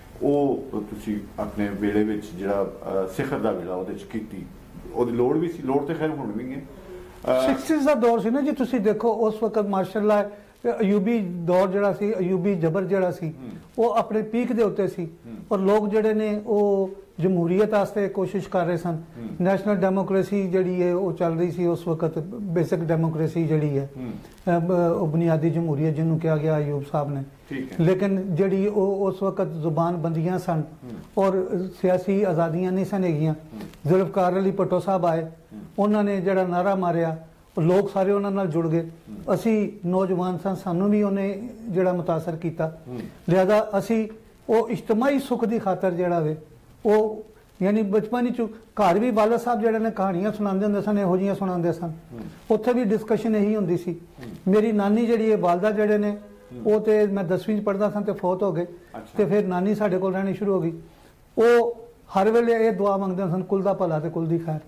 Speaker 2: ਉਹ ਤੁਸੀਂ ਆਪਣੇ ਵੇਲੇ ਵਿੱਚ ਜਿਹੜਾ ਸਿਖਰ ਦਾ ਵੇਲਾ ਉਹਦੇ 'ਚ ਕੀਤੀ, ਉਹਦੀ ਲੋੜ ਵੀ ਸੀ, ਲੋੜ ਤੇ ਖੈਰ ਹੁਣ ਵੀ ਹੈ।
Speaker 3: ਸਿਕਸਟੀਜ਼ ਦਾ ਦੌਰ ਸੀ ਨਾ ਜੀ, ਤੁਸੀਂ ਦੇਖੋ ਉਸ ਵਕਤ ਮਾਸ਼ਾਅੱਲਾ ਅਯੂਬੀ ਦੌਰ ਜਿਹੜਾ ਸੀ, ਅਯੂਬੀ ਜਬਰ ਜਿਹੜਾ ਸੀ ਉਹ ਆਪਣੇ ਪੀਕ ਦੇ ਉੱਤੇ ਸੀ ਔਰ ਲੋਕ ਜਿਹੜੇ ਨੇ ਉਹ ਜਮਹੂਰੀਅਤ ਵਾਸਤੇ ਕੋਸ਼ਿਸ਼ ਕਰ ਰਹੇ ਸਨ। ਨੈਸ਼ਨਲ ਡੈਮੋਕ੍ਰੇਸੀ ਜਿਹੜੀ ਹੈ ਉਹ ਚੱਲ ਰਹੀ ਸੀ ਉਸ ਵਕਤ, ਬੇਸਿਕ ਡੈਮੋਕ੍ਰੇਸੀ ਜਿਹੜੀ ਹੈ ਉਹ ਬੁਨਿਆਦੀ ਜਮਹੂਰੀਅਤ ਜਿਹਨੂੰ ਕਿਹਾ ਗਿਆ ਅਯੂਬ ਸਾਹਿਬ ਨੇ। ਲੇਕਿਨ ਜਿਹੜੀ ਉਹ ਉਸ ਵਕਤ ਜ਼ੁਬਾਨ ਬੰਦੀਆਂ ਸਨ ਔਰ ਸਿਆਸੀ ਆਜ਼ਾਦੀਆਂ ਨਹੀਂ ਸਨ ਹੈਗੀਆਂ। ਜ਼ੁਲਫਕਾਰ ਅਲੀ ਭੱਟੋ ਸਾਹਿਬ ਆਏ, ਉਹਨਾਂ ਨੇ ਜਿਹੜਾ ਨਾਰਾ ਮਾਰਿਆ ਲੋਕ ਸਾਰੇ ਉਹਨਾਂ ਨਾਲ ਜੁੜ ਗਏ। ਅਸੀਂ ਨੌਜਵਾਨ ਸਾਂ, ਸਾਨੂੰ ਵੀ ਉਹਨੇ ਜਿਹੜਾ ਮੁਤਾਸਰ ਕੀਤਾ, ਲਿਹਾਜ਼ਾ ਅਸੀਂ ਉਹ ਇਜਤਮਾਈ ਸੁੱਖ ਦੀ ਖਾਤਰ ਜਿਹੜਾ ਵੇ ਉਹ ਯਾਨੀ ਬਚਪਨ 'ਚ ਘਰ ਵੀ ਵਾਲਦ ਸਾਹਿਬ ਜਿਹੜੇ ਨੇ ਕਹਾਣੀਆਂ ਸੁਣਾਉਂਦੇ ਹੁੰਦੇ ਸਨ, ਇਹੋ ਜਿਹੀਆਂ ਸੁਣਾਉਂਦੇ ਸਨ। ਉੱਥੇ ਵੀ ਡਿਸਕਸ਼ਨ ਇਹੀ ਹੁੰਦੀ ਸੀ। ਮੇਰੀ ਨਾਨੀ ਜਿਹੜੀ ਹੈ ਵਾਲਦਾ ਜਿਹੜੇ ਨੇ ਉਹ ਤੇ ਮੈਂ ਦਸਵੀਂ 'ਚ ਪੜ੍ਹਦਾ ਸਾਂ ਤੇ ਫੌਤ ਹੋ ਗਏ ਤੇ ਫਿਰ ਨਾਨੀ ਸਾਡੇ ਕੋਲ ਰਹਿਣੀ ਸ਼ੁਰੂ ਹੋ ਗਈ। ਉਹ ਹਰ ਵੇਲੇ ਇਹ ਦੁਆ ਮੰਗਦੇ ਸਨ, ਕੁਲ ਦਾ ਭਲਾ ਤੇ ਕੁਲ ਦੀ ਖੈਰ।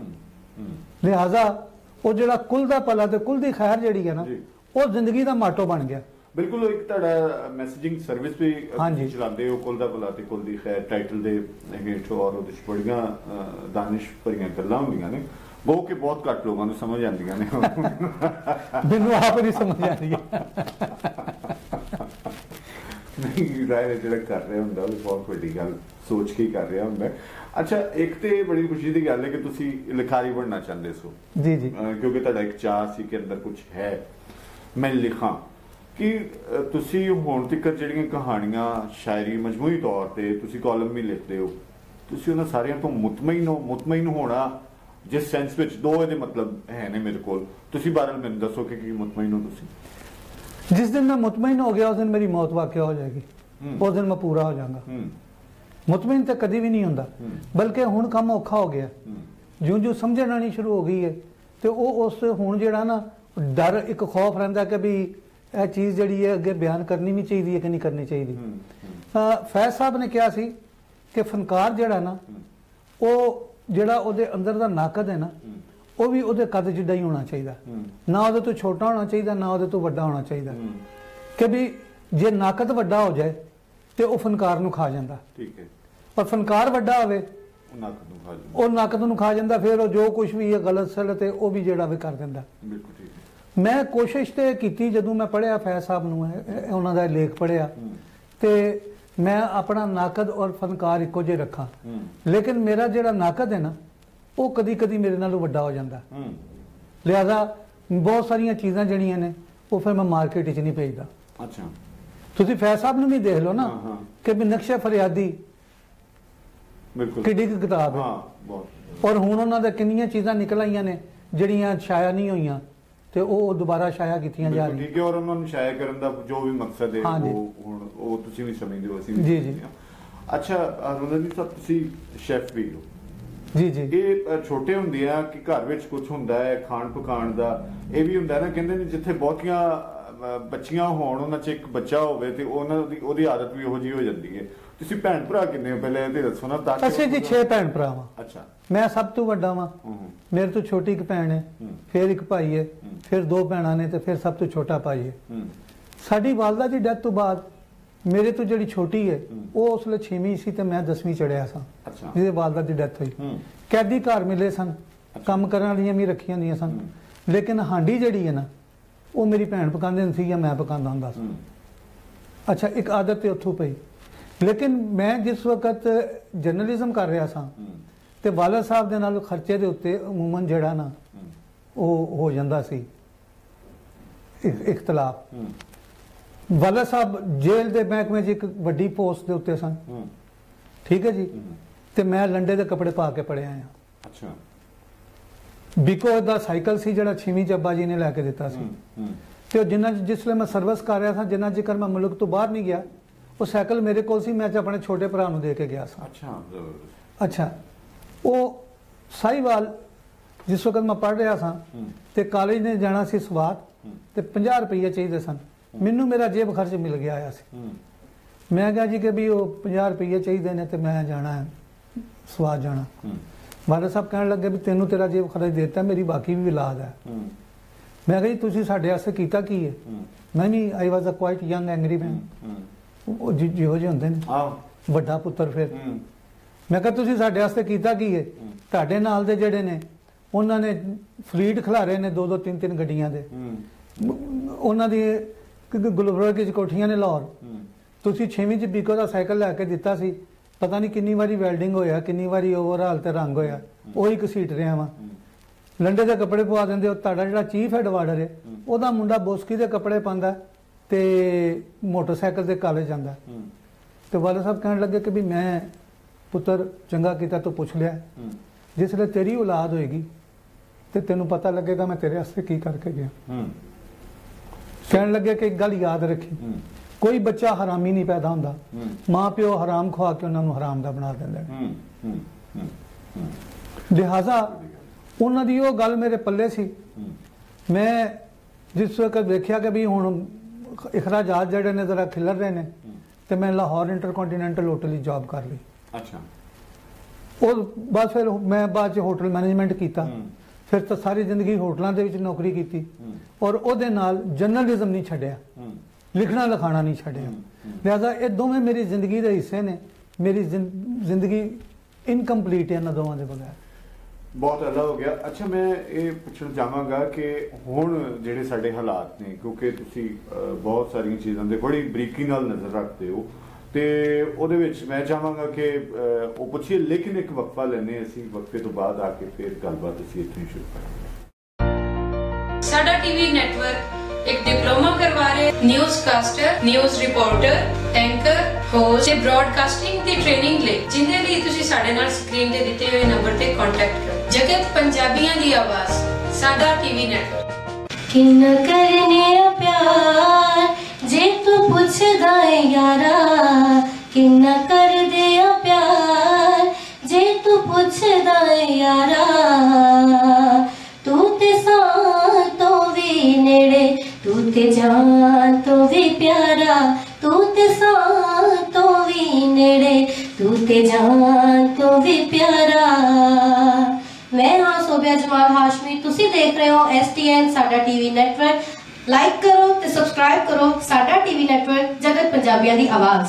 Speaker 3: ਲਿਹਾਜ਼ਾ ਉਹ ਜਿਹੜਾ ਕੁਲ ਦਾ ਭਲਾ ਤੇ ਕੁਲ ਦੀ ਖੈਰ ਜਿਹੜੀ ਹੈ ਨਾ ਉਹ ਜ਼ਿੰਦਗੀ ਦਾ ਮਾਟੋ ਬਣ ਗਿਆ।
Speaker 2: ਬਿਲਕੁਲ। ਇੱਕ ਤੁਹਾਡਾ ਮੈਸੇਜਿੰਗ ਸਰਵਿਸ ਵੀ ਚਲਾਉਂਦੇ ਹੋ, ਕੁਲ ਦਾ ਭਲਾ ਤੇ ਕੁਲ ਦੀ ਖੈਰ ਟਾਈਟਲ ਦੇ ਹੇਠ, ਔਰ ਉਹਦੇ 'ਚ ਬੜੀਆਂ ਦਾਨਿਸ਼ ਭਰੀਆਂ ਗੱਲਾਂ ਹੁੰਦੀਆਂ ਨੇ ਬਹੁ ਕਿ ਬਹੁਤ ਘੱਟ ਲੋਕਾਂ ਨੂੰ ਸਮਝ ਆਉਂਦੀਆਂ ਨੇ।
Speaker 3: ਮੈਨੂੰ ਆਪ ਨਹੀਂ ਸਮਝ ਆਉਂਦੀ।
Speaker 2: ਨਹੀਂ ਰਾਏ ਜਿਹੜਾ ਕਰ ਰਿਹਾ ਹੁੰਦਾ ਉਹ ਬਹੁਤ ਵੱਡੀ ਗੱਲ ਸੋਚ ਕੇ ਕਰ ਰਿਹਾ ਹੁੰਦਾ। ਅੱਛਾ, ਇੱਕ ਤੇ ਬੜੀ ਖੁਸ਼ੀ ਦੀ ਗੱਲ ਹੈ ਕਿ ਤੁਸੀਂ ਲਿਖਾਰੀ ਬਣਨਾ ਚਾਹੁੰਦੇ ਸੋ। ਜੀ ਜੀ। ਕਿਉਂਕਿ ਤੁਹਾਡਾ ਇੱਕ ਚਾਹ ਸੀ ਕਿ ਅੰਦਰ ਕੁਝ ਹੈ ਮੈਂ ਲਿਖਾਂ। ਕਿ ਤੁਸੀਂ ਹੁਣ ਤੱਕ ਜਿਹੜੀਆਂ ਕਹਾਣੀਆਂ, ਸ਼ਾਇਰੀ ਮਜਮੂਈ ਤੌਰ ਤੇ ਤੁਸੀਂ ਕਾਲਮ ਵੀ ਲਿਖਦੇ ਹੋ, ਤੁਸੀਂ ਉਹਨਾਂ ਸਾਰਿਆਂ ਤੋਂ ਮੁਤਮਈਨ ਹੋ। ਮੁਤਮਈਨ ਹੋਣਾ ਜਿਸ ਸੈਂਸ ਵਿੱਚ ਦੋ ਇਹਦੇ ਮਤਲਬ ਹੈ ਨੇ ਮੇਰੇ ਕੋਲ, ਤੁਸੀਂ ਬਾਰੇ ਮੈਨੂੰ ਦੱਸੋ ਕਿ ਕੀ ਮੁਤਮਈਨ ਹੋ ਤੁਸੀਂ।
Speaker 3: ਜਿਸ ਦਿਨ ਮੈਂ ਮੁਤਮਈਨ ਹੋ ਗਿਆ ਉਸ ਦਿਨ ਮੇਰੀ ਮੌਤ ਵਾਕਿਆ ਹੋ ਜਾਏਗੀ, ਉਸ ਦਿਨ ਮੈਂ ਪੂਰਾ ਹੋ ਜਾਵਾਂਗਾ। ਮੁਤਮਈਨ ਤਾਂ ਕਦੀ ਵੀ ਨਹੀਂ ਹੁੰਦਾ, ਬਲਕਿ ਹੁਣ ਕੰਮ ਔਖਾ ਹੋ ਗਿਆ। ਜਿਉਂ ਜਿਉਂ ਸਮਝਣ ਆਉਣੀ ਸ਼ੁਰੂ ਹੋ ਗਈ ਹੈ ਤੇ ਉਹ ਉਸ ਹੁਣ ਜਿਹੜਾ ਨਾ ਡਰ, ਇੱਕ ਖੌਫ ਰਹਿੰਦਾ ਕਿ ਵੀ ਇਹ ਚੀਜ਼ ਜਿਹੜੀ ਹੈ ਅੱਗੇ ਬਿਆਨ ਕਰਨੀ ਵੀ ਚਾਹੀਦੀ ਹੈ ਕਿ ਨਹੀਂ ਕਰਨੀ ਚਾਹੀਦੀ। ਫੈਜ਼ ਸਾਹਿਬ ਨੇ ਕਿਹਾ ਸੀ ਕਿ ਫਨਕਾਰ ਜਿਹੜਾ ਨਾ ਉਹ ਜਿਹੜਾ ਉਹਦੇ ਅੰਦਰ ਦਾ ਨਾਕਦ ਹੈ ਨਾ ਉਹ ਵੀ ਉਹਦੇ ਕੱਦ ਜਿੱਡਾ ਹੀ ਹੋਣਾ ਚਾਹੀਦਾ, ਨਾ ਉਹਦੇ ਤੋਂ ਛੋਟਾ ਹੋਣਾ ਚਾਹੀਦਾ ਨਾ ਉਹਦੇ ਤੋਂ ਵੱਡਾ ਹੋਣਾ ਚਾਹੀਦਾ। ਕਿ ਵੀ ਜੇ ਨਾਕਦ ਵੱਡਾ ਹੋ ਜਾਏ ਤੇ ਉਹ ਫਨਕਾਰ ਨੂੰ ਖਾ ਜਾਂਦਾ। ਠੀਕ ਹੈ। ਪਰ ਫਨਕਾਰ ਵੱਡਾ ਹੋਵੇ ਉਹ ਨਾਕਦ ਨੂੰ ਖਾ ਜਾਂਦਾ, ਫਿਰ ਉਹ ਜੋ ਕੁਝ ਵੀ ਹੈ ਗਲਤ ਸਲਤ ਹੈ ਉਹ ਵੀ ਜਿਹੜਾ ਵੀ ਕਰ ਦਿੰਦਾ। ਬਿਲਕੁਲ ਠੀਕ ਹੈ। ਮੈਂ ਕੋਸ਼ਿਸ਼ ਤੇ ਕੀਤੀ, ਜਦੋਂ ਮੈਂ ਪੜ੍ਹਿਆ ਫੈਜ਼ ਸਾਹਿਬ ਨੂੰ ਉਹਨਾਂ ਦਾ ਲੇਖ ਪੜ੍ਹਿਆ ਤੇ ਮੈਂ ਆਪਣਾ ਨਾਕਦ ਔਰ ਫਨਕਾਰ ਇੱਕੋ ਜਿਹੇ ਰੱਖਾਂ, ਲੇਕਿਨ ਮੇਰਾ ਜਿਹੜਾ ਨਾਕਦ ਹੈ ਨਾ ਉਹ ਕਦੀ ਕਦੀ ਮੇਰੇ ਨਾਲੋਂ ਵੱਡਾ ਹੋ ਜਾਂਦਾ। ਲਿਹਾਜ਼ਾ ਬਹੁਤ ਸਾਰੀਆਂ ਚੀਜ਼ਾਂ ਜਿਹੜੀਆਂ ਨੇ ਉਹ ਫਿਰ ਮੈਂ ਮਾਰਕੀਟ 'ਚ ਨਹੀਂ ਭੇਜਦਾ। ਅੱਛਾ, ਤੁਸੀਂ ਫੈਜ਼ ਸਾਹਿਬ ਨੂੰ ਵੀ ਦੇਖ ਲਓ ਨਾ ਕਿ ਵੀ ਨਕਸ਼ਾ ਫਰਿਆਦੀ ਕਿੱਡੀ ਕੁ ਕਿਤਾਬ ਹੈ, ਔਰ ਹੁਣ ਉਹਨਾਂ ਦੇ ਕਿੰਨੀਆਂ ਚੀਜ਼ਾਂ ਨਿਕਲ ਆਈਆਂ ਨੇ ਜਿਹੜੀਆਂ ਛਾਇਆ ਨਹੀਂ ਹੋਈਆਂ ਤੇ ਉਹ ਦੁਬਾਰਾ ਛਾਇਆ ਕੀਤੀਆਂ ਜਾ ਰਹੀਆਂ।
Speaker 2: ਠੀਕ ਹੈ। ਔਰ ਉਹਨਾਂ ਨੂੰ ਛਾਇਆ ਕਰਨ ਦਾ ਜੋ ਵੀ ਮਕਸਦ ਹੈ ਉਹ ਹੁਣ ਉਹ ਤੁਸੀਂ ਵੀ ਸਮਝਦੇ ਹੋ, ਅਸੀਂ ਵੀ ਜੀ ਜੀ। ਅੱਛਾ ਹਾਰੂਨ ਸਾਹਿਬ, ਤੁਸੀਂ ਸ਼ੈਫ ਵੀ ਹੋ। ਜੀ ਜੀ। ਇਹ ਛੋਟੇ ਹੁੰਦੇ ਆ ਕਿ ਘਰ ਵਿੱਚ ਕੁਝ ਹੁੰਦਾ ਹੈ ਖਾਣ ਪਕਾਉਣ ਦਾ, ਇਹ ਵੀ ਹੁੰਦਾ ਨਾ, ਕਹਿੰਦੇ ਨੇ ਜਿੱਥੇ ਬਹੁਤੀਆਂ ਬੱਚੀਆਂ ਹੋਣ ਉਹਨਾਂ 'ਚ ਇੱਕ ਬੱਚਾ ਹੋਵੇ ਤੇ ਉਹਨਾਂ ਦੀ ਉਹਦੀ ਆਦਤ ਵੀ ਉਹੋ ਜਿਹੀ ਹੋ ਜਾਂਦੀ ਹੈ। ਤੁਸੀਂ ਭੈਣ ਭਰਾ ਕਿੰਨੇ ਹੋ ਪਹਿਲੇ ਇਹ ਦੱਸੋ ਨਾ। ਤਾਂ
Speaker 3: ਅਸੀਂ ਜੀ ਛੇ ਭੈਣ ਭਰਾ ਵਾਂ।
Speaker 2: ਅੱਛਾ।
Speaker 3: ਮੈਂ ਸਭ ਤੋਂ ਵੱਡਾ ਵਾਂ, ਮੇਰੇ ਤੋਂ ਛੋਟੀ ਇੱਕ ਭੈਣ ਹੈ, ਫਿਰ ਇੱਕ ਭਾਈ ਹੈ, ਫਿਰ ਦੋ ਭੈਣਾਂ ਨੇ ਤੇ ਫਿਰ ਸਭ ਤੋਂ ਛੋਟਾ ਭਾਈ ਹੈ। ਸਾਡੀ ਵਾਲਦਾ ਦੀ ਡੈਥ ਤੋਂ ਬਾਅਦ ਮੇਰੇ ਤੋਂ ਜਿਹੜੀ ਛੋਟੀ ਹੈ ਉਹ ਉਸ ਵੇਲੇ ਛੇਵੀਂ ਸੀ ਤੇ ਮੈਂ ਦਸਵੀਂ ਚੜਿਆ ਸਾਂ ਜਿਹਦੇ ਵਾਲਦਾ ਦੀ ਡੈਥ ਹੋਈ। ਕੈਦੀ ਘਰ ਮਿਲੇ ਸਨ, ਕੰਮ ਕਰਨ ਵਾਲੀਆਂ ਵੀ ਰੱਖੀਆਂ ਹੁੰਦੀਆਂ ਸਨ, ਲੇਕਿਨ ਹਾਂਡੀ ਜਿਹੜੀ ਹੈ ਨਾ ਉਹ ਮੇਰੀ ਭੈਣ ਪਕਾਉਂਦੀ ਹੁੰਦੀ ਸੀ ਜਾਂ ਮੈਂ ਪਕਾਉਂਦਾ ਹੁੰਦਾ ਸੀ। ਅੱਛਾ, ਇੱਕ ਆਦਤ ਤੇ ਉੱਥੋਂ ਪਈ। ਲੇਕਿਨ ਮੈਂ ਜਿਸ ਵਕਤ ਜਰਨਲਿਜ਼ਮ ਕਰ ਰਿਹਾ ਸਾਂ ਤੇ ਵਾਲਦ ਸਾਹਿਬ ਦੇ ਨਾਲ ਖਰਚੇ ਦੇ ਉੱਤੇ ਅਮੂਮਨ ਜਿਹੜਾ ਨਾ ਉਹ ਹੋ ਜਾਂਦਾ ਸੀ ਇਖਤਲਾਫ। ਵਾਲਦ ਸਾਹਿਬ ਜੇਲ੍ਹ ਦੇ ਮਹਿਕਮੇ 'ਚ ਇੱਕ ਵੱਡੀ ਪੋਸਟ ਦੇ ਉੱਤੇ ਸਨ, ਠੀਕ ਹੈ ਜੀ, ਤੇ ਮੈਂ ਲੰਡੇ ਦੇ ਕੱਪੜੇ ਪਾ ਕੇ ਪੜਿਆ ਆ।
Speaker 2: ਅੱਛਾ।
Speaker 3: ਬਿਕੋ ਦਾ ਸਾਈਕਲ ਸੀ ਜਿਹੜਾ ਛੇਵੀਂ ਚ ਅੱਬਾ ਜੀ ਨੇ ਲੈ ਕੇ ਦਿੱਤਾ ਸੀ ਤੇ ਉਹ ਜਿੰਨਾ ਜਿਸ ਵੇਲੇ ਮੈਂ ਸਰਵਿਸ ਕਰ ਰਿਹਾ ਸਾਂ, ਜਿੰਨਾ ਜ਼ਿਕਰ ਮੈਂ ਮੁਲਕ ਤੋਂ ਬਾਹਰ ਨਹੀਂ ਗਿਆ, ਉਹ ਸਾਈਕਲ ਮੇਰੇ ਕੋਲ ਸੀ, ਮੈਂ ਚ ਆਪਣੇ ਛੋਟੇ ਭਰਾ ਨੂੰ ਦੇ ਕੇ ਗਿਆ ਸਾਂ।
Speaker 2: ਅੱਛਾ
Speaker 3: ਅੱਛਾ। ਉਹ ਸਾਹੀਵਾਲ ਜਿਸ ਵਕਤ ਮੈਂ ਪੜ੍ਹ ਰਿਹਾ ਸਾਂ ਤੇ ਕਾਲਜ ਨੇ ਜਾਣਾ ਸੀ ਸਵਾਤ ਤੇ ਪੰਜਾਹ ਰੁਪਈਏ ਚਾਹੀਦੇ ਸਨ। ਮੈਨੂੰ ਮੇਰਾ ਜੇਬ ਖਰਚ ਮਿਲ ਗਿਆ ਆਇਆ ਸੀ। ਮੈਂ ਕਿਹਾ ਜੀ ਕਿ ਵੀ ਉਹ ਪੰਜਾਹ ਰੁਪਈਏ ਚਾਹੀਦੇ ਨੇ ਤੇ ਮੈਂ ਜਾਣਾ ਹੈ ਸਵਾਤ ਜਾਣਾ। ਵਾਲਦ ਸਾਹਿਬ ਕਹਿਣ ਲੱਗੇ ਵੀ ਤੈਨੂੰ ਤੇਰਾ ਜੇਬ ਖਰਚ ਦੇ ਦਿੱਤਾ, ਮੇਰੀ ਬਾਕੀ ਵੀ ਔਲਾਦ ਹੈ। ਮੈਂ ਕਿਹਾ ਜੀ ਤੁਸੀਂ ਸਾਡੇ ਵਾਸਤੇ ਕੀਤਾ ਕੀ ਹੈ? ਮੈਂ ਵੀ I was a quiet young angry man, ਉਹ ਜਿਹੋ ਜਿਹੇ ਹੁੰਦੇ ਨੇ, ਵੱਡਾ ਪੁੱਤਰ। ਫਿਰ ਮੈਂ ਕਿਹਾ ਤੁਸੀਂ ਸਾਡੇ ਵਾਸਤੇ ਕੀਤਾ ਕੀ ਹੈ? ਤੁਹਾਡੇ ਨਾਲ ਦੇ ਜਿਹੜੇ ਨੇ ਉਹਨਾਂ ਨੇ ਫਲੀਟ ਖਿਲਾਰੇ ਨੇ ਦੋ ਦੋ ਤਿੰਨ ਤਿੰਨ ਗੱਡੀਆਂ ਦੇ, ਉਹਨਾਂ ਦੀ ਗੁਲਬਰਗ ਵਿੱਚ ਕੋਠੀਆਂ ਨੇ ਲਾਹੌਰ। ਤੁਸੀਂ ਛੇਵੀਂ ਚ ਬੀਕੋ ਦਾ ਸਾਈਕਲ ਲੈ ਕੇ ਦਿੱਤਾ ਸੀ, ਪਤਾ ਨਹੀਂ ਕਿੰਨੀ ਵਾਰੀ ਵੈਲਡਿੰਗ ਹੋਇਆ, ਕਿੰਨੀ ਵਾਰੀ ਓਵਰਹਾਲ ਤੇ ਰੰਗ ਹੋਇਆ, ਉਹੀ ਘਸੀਟ ਰਿਹਾ ਵਾ। ਲੰਡੇ ਦੇ ਕੱਪੜੇ ਪਵਾ ਦਿੰਦੇ ਹੋ। ਤੁਹਾਡਾ ਜਿਹੜਾ ਚੀਫ ਹੈਡਵਾਰਡਰ ਹੈ ਉਹਦਾ ਮੁੰਡਾ ਬੋਸਕੀ ਦੇ ਕੱਪੜੇ ਪਾਉਂਦਾ ਤੇ ਮੋਟਰਸਾਈਕਲ ਤੇ ਕਾਲਜ ਜਾਂਦਾ। ਤੇ ਵਾਲਦ ਸਾਹਿਬ ਕਹਿਣ ਲੱਗੇ ਕਿ ਵੀ ਮੈਂ ਪੁੱਤਰ ਚੰਗਾ ਕੀਤਾ ਤੂੰ ਪੁੱਛ ਲਿਆ, ਜਿਸ ਵੇਲੇ ਤੇਰੀ ਔਲਾਦ ਹੋਏਗੀ ਤੇ ਤੈਨੂੰ ਪਤਾ ਲੱਗੇਗਾ ਮੈਂ ਤੇਰੇ ਵਾਸਤੇ ਕੀ ਕਰਕੇ ਗਿਆ। ਕਹਿਣ ਲੱਗੇ ਕਿ ਇੱਕ ਗੱਲ ਯਾਦ ਰੱਖੀ, ਕੋਈ ਬੱਚਾ ਹਰਾਮੀ ਨਹੀਂ ਪੈਦਾ ਹੁੰਦਾ, ਮਾਂ ਪਿਓ ਹਰਾਮ ਖਵਾ ਕੇ ਉਹਨਾਂ ਨੂੰ ਹਰਾਮ ਦਾ ਬਣਾ ਦਿੰਦੇ ਨੇ। ਲਿਹਾਜ਼ਾ ਉਹਨਾਂ ਦੀ ਉਹ ਗੱਲ ਮੇਰੇ ਪੱਲੇ ਸੀ। ਮੈਂ ਜਿਸ ਵਕਤ ਦੇਖਿਆ ਕਿ ਵੀ ਹੁਣ ਇਖਰਾਜਾਤ ਜਿਹੜੇ ਨੇ ਜ਼ਰਾ ਖਿਲਰ ਰਹੇ ਨੇ ਤੇ ਮੈਂ ਲਾਹੌਰ ਇੰਟਰਕੋਂਟੀਨੈਂਟਲ ਹੋਟਲ ਦੀ ਜੌਬ ਕਰ ਲਈ।
Speaker 2: ਅੱਛਾ।
Speaker 3: ਉਹ ਬਸ ਫਿਰ ਮੈਂ ਬਾਅਦ ਚ ਹੋਟਲ ਮੈਨੇਜਮੈਂਟ ਕੀਤਾ, ਫਿਰ ਤਾਂ ਸਾਰੀ ਜ਼ਿੰਦਗੀ ਹੋਟਲਾਂ ਦੇ ਵਿੱਚ ਨੌਕਰੀ ਕੀਤੀ ਔਰ ਉਹਦੇ ਨਾਲ ਜਰਨਲਿਜ਼ਮ ਨਹੀਂ ਛੱਡਿਆ, ਲਿਖਣਾ ਲਿਖਾਣਾ ਨਹੀਂ ਛੱਡਿਆ। ਲਿਹਾਜ਼ਾ ਇਹ ਦੋਵੇਂ ਮੇਰੀ ਜ਼ਿੰਦਗੀ ਦੇ ਹਿੱਸੇ ਨੇ। ਮੇਰੀ ਜ਼ਿੰਦਗੀ ਇਨਕੰਪਲੀਟ ਹੈ ਇਹਨਾਂ ਦੋਵਾਂ ਦੇ ਬਗੈਰ।
Speaker 2: ਬਹੁਤ ਅੱਲਾ ਹੋ ਗਿਆ। ਅੱਛਾ, ਮੈਂ ਇਹ ਪੁੱਛਣਾ ਚਾਹਾਂਗਾ ਕਿ ਹੁਣ ਜਿਹੜੇ ਸਾਡੇ ਹਾਲਾਤ ਨੇ, ਕਿਉਂਕਿ ਤੁਸੀਂ ਬਹੁਤ ਸਾਰੀਆਂ ਚੀਜ਼ਾਂ ਦੇ ਬੜੀ ਬਰੀਕੀ ਨਾਲ ਨਜ਼ਰ ਰੱਖਦੇ ਹੋ ਤੇ ਉਹਦੇ ਵਿੱਚ ਮੈਂ ਚਾਹਾਂਗਾ ਕਿ ਉਹ ਪੁੱਛੀਏ, ਲੇਕਿਨ ਇੱਕ ਵਕਫਾ ਲੈਣੇ ਅਸੀਂ, ਵਕਫੇ ਤੋਂ ਬਾਅਦ ਆ ਕੇ ਫਿਰ ਗੱਲਬਾਤ ਅਸੀਂ ਇੱਥੇ ਸ਼ੁਰੂ ਕਰਾਂਗੇ।
Speaker 4: ਸਾਡਾ ਟੀਵੀ ਨੈਟਵਰਕ ਇੱਕ ਡਿਪਲੋਮਾ ਕਰਵਾ ਰਹੇ news caster, news reporter, anchor, host ਤੇ ਬ੍ਰੌਡਕਾਸਟਿੰਗ ਦੀ ਟ੍ਰੇਨਿੰਗ ਲਈ, ਜਿੰਦੇ ਲਈ ਤੁਸੀਂ ਸਾਡੇ ਨਾਲ ਸਕਰੀਨ ਤੇ ਦਿੱਤੇ ਹੋਏ ਨੰਬਰ ਤੇ ਕੰਟੈਕਟ ਕਰੋ। ਜਗਤ ਪੰਜਾਬੀਆਂ ਦੀ ਆਵਾਜ਼, ਸਾਡਾ ਟੀਵੀ ਨੈਟਵਰਕ।
Speaker 6: ਕਿੰਨਾ ਕਰਨੇ ਆ ਪਿਆਰ ਜੇ ਤੂੰ ਪੁੱਛਦਾ ਏ ਯਾਰਾ, ਕਿੰਨਾ ਕਰਦੇ ਆ ਪਿਆਰ ਜੇ ਤੂੰ ਪੁੱਛਦਾ ਏ ਯਾਰਾ। ਤੂੰ ਤੇ ਸਾਂ ਤੋਂ ਵੀ ਨੇੜੇ, ਤੂੰ ਤੇ ਜਾਨ ਤੋਂ ਵੀ ਪਿਆਰਾ, ਤੂੰ ਤੇ ਸਾਂ ਤੋਂ ਵੀ ਨੇੜੇ, ਤੂੰ ਤੇ ਜਾਨ ਤੋਂ ਵੀ ਪਿਆਰਾ। ਮੈਂ ਹਾਂ ਸੋਬਿਆ ਜਮਾਲ ਹਾਸ਼ਮੀ, ਤੁਸੀਂ ਦੇਖ ਰਹੇ ਹੋ ਐਸ ਟੀ ਐਨ ਸਾਡਾ ਟੀਵੀ ਨੈਟਵਰਕ। ਲਾਈਕ ਕਰੋ ਤੇ ਸਬਸਕ੍ਰਾਈਬ ਕਰੋ ਸਾਡਾ ਟੀਵੀ ਨੈਟਵਰਕ, ਜਗਤ ਪੰਜਾਬੀਆਂ ਦੀ ਆਵਾਜ਼।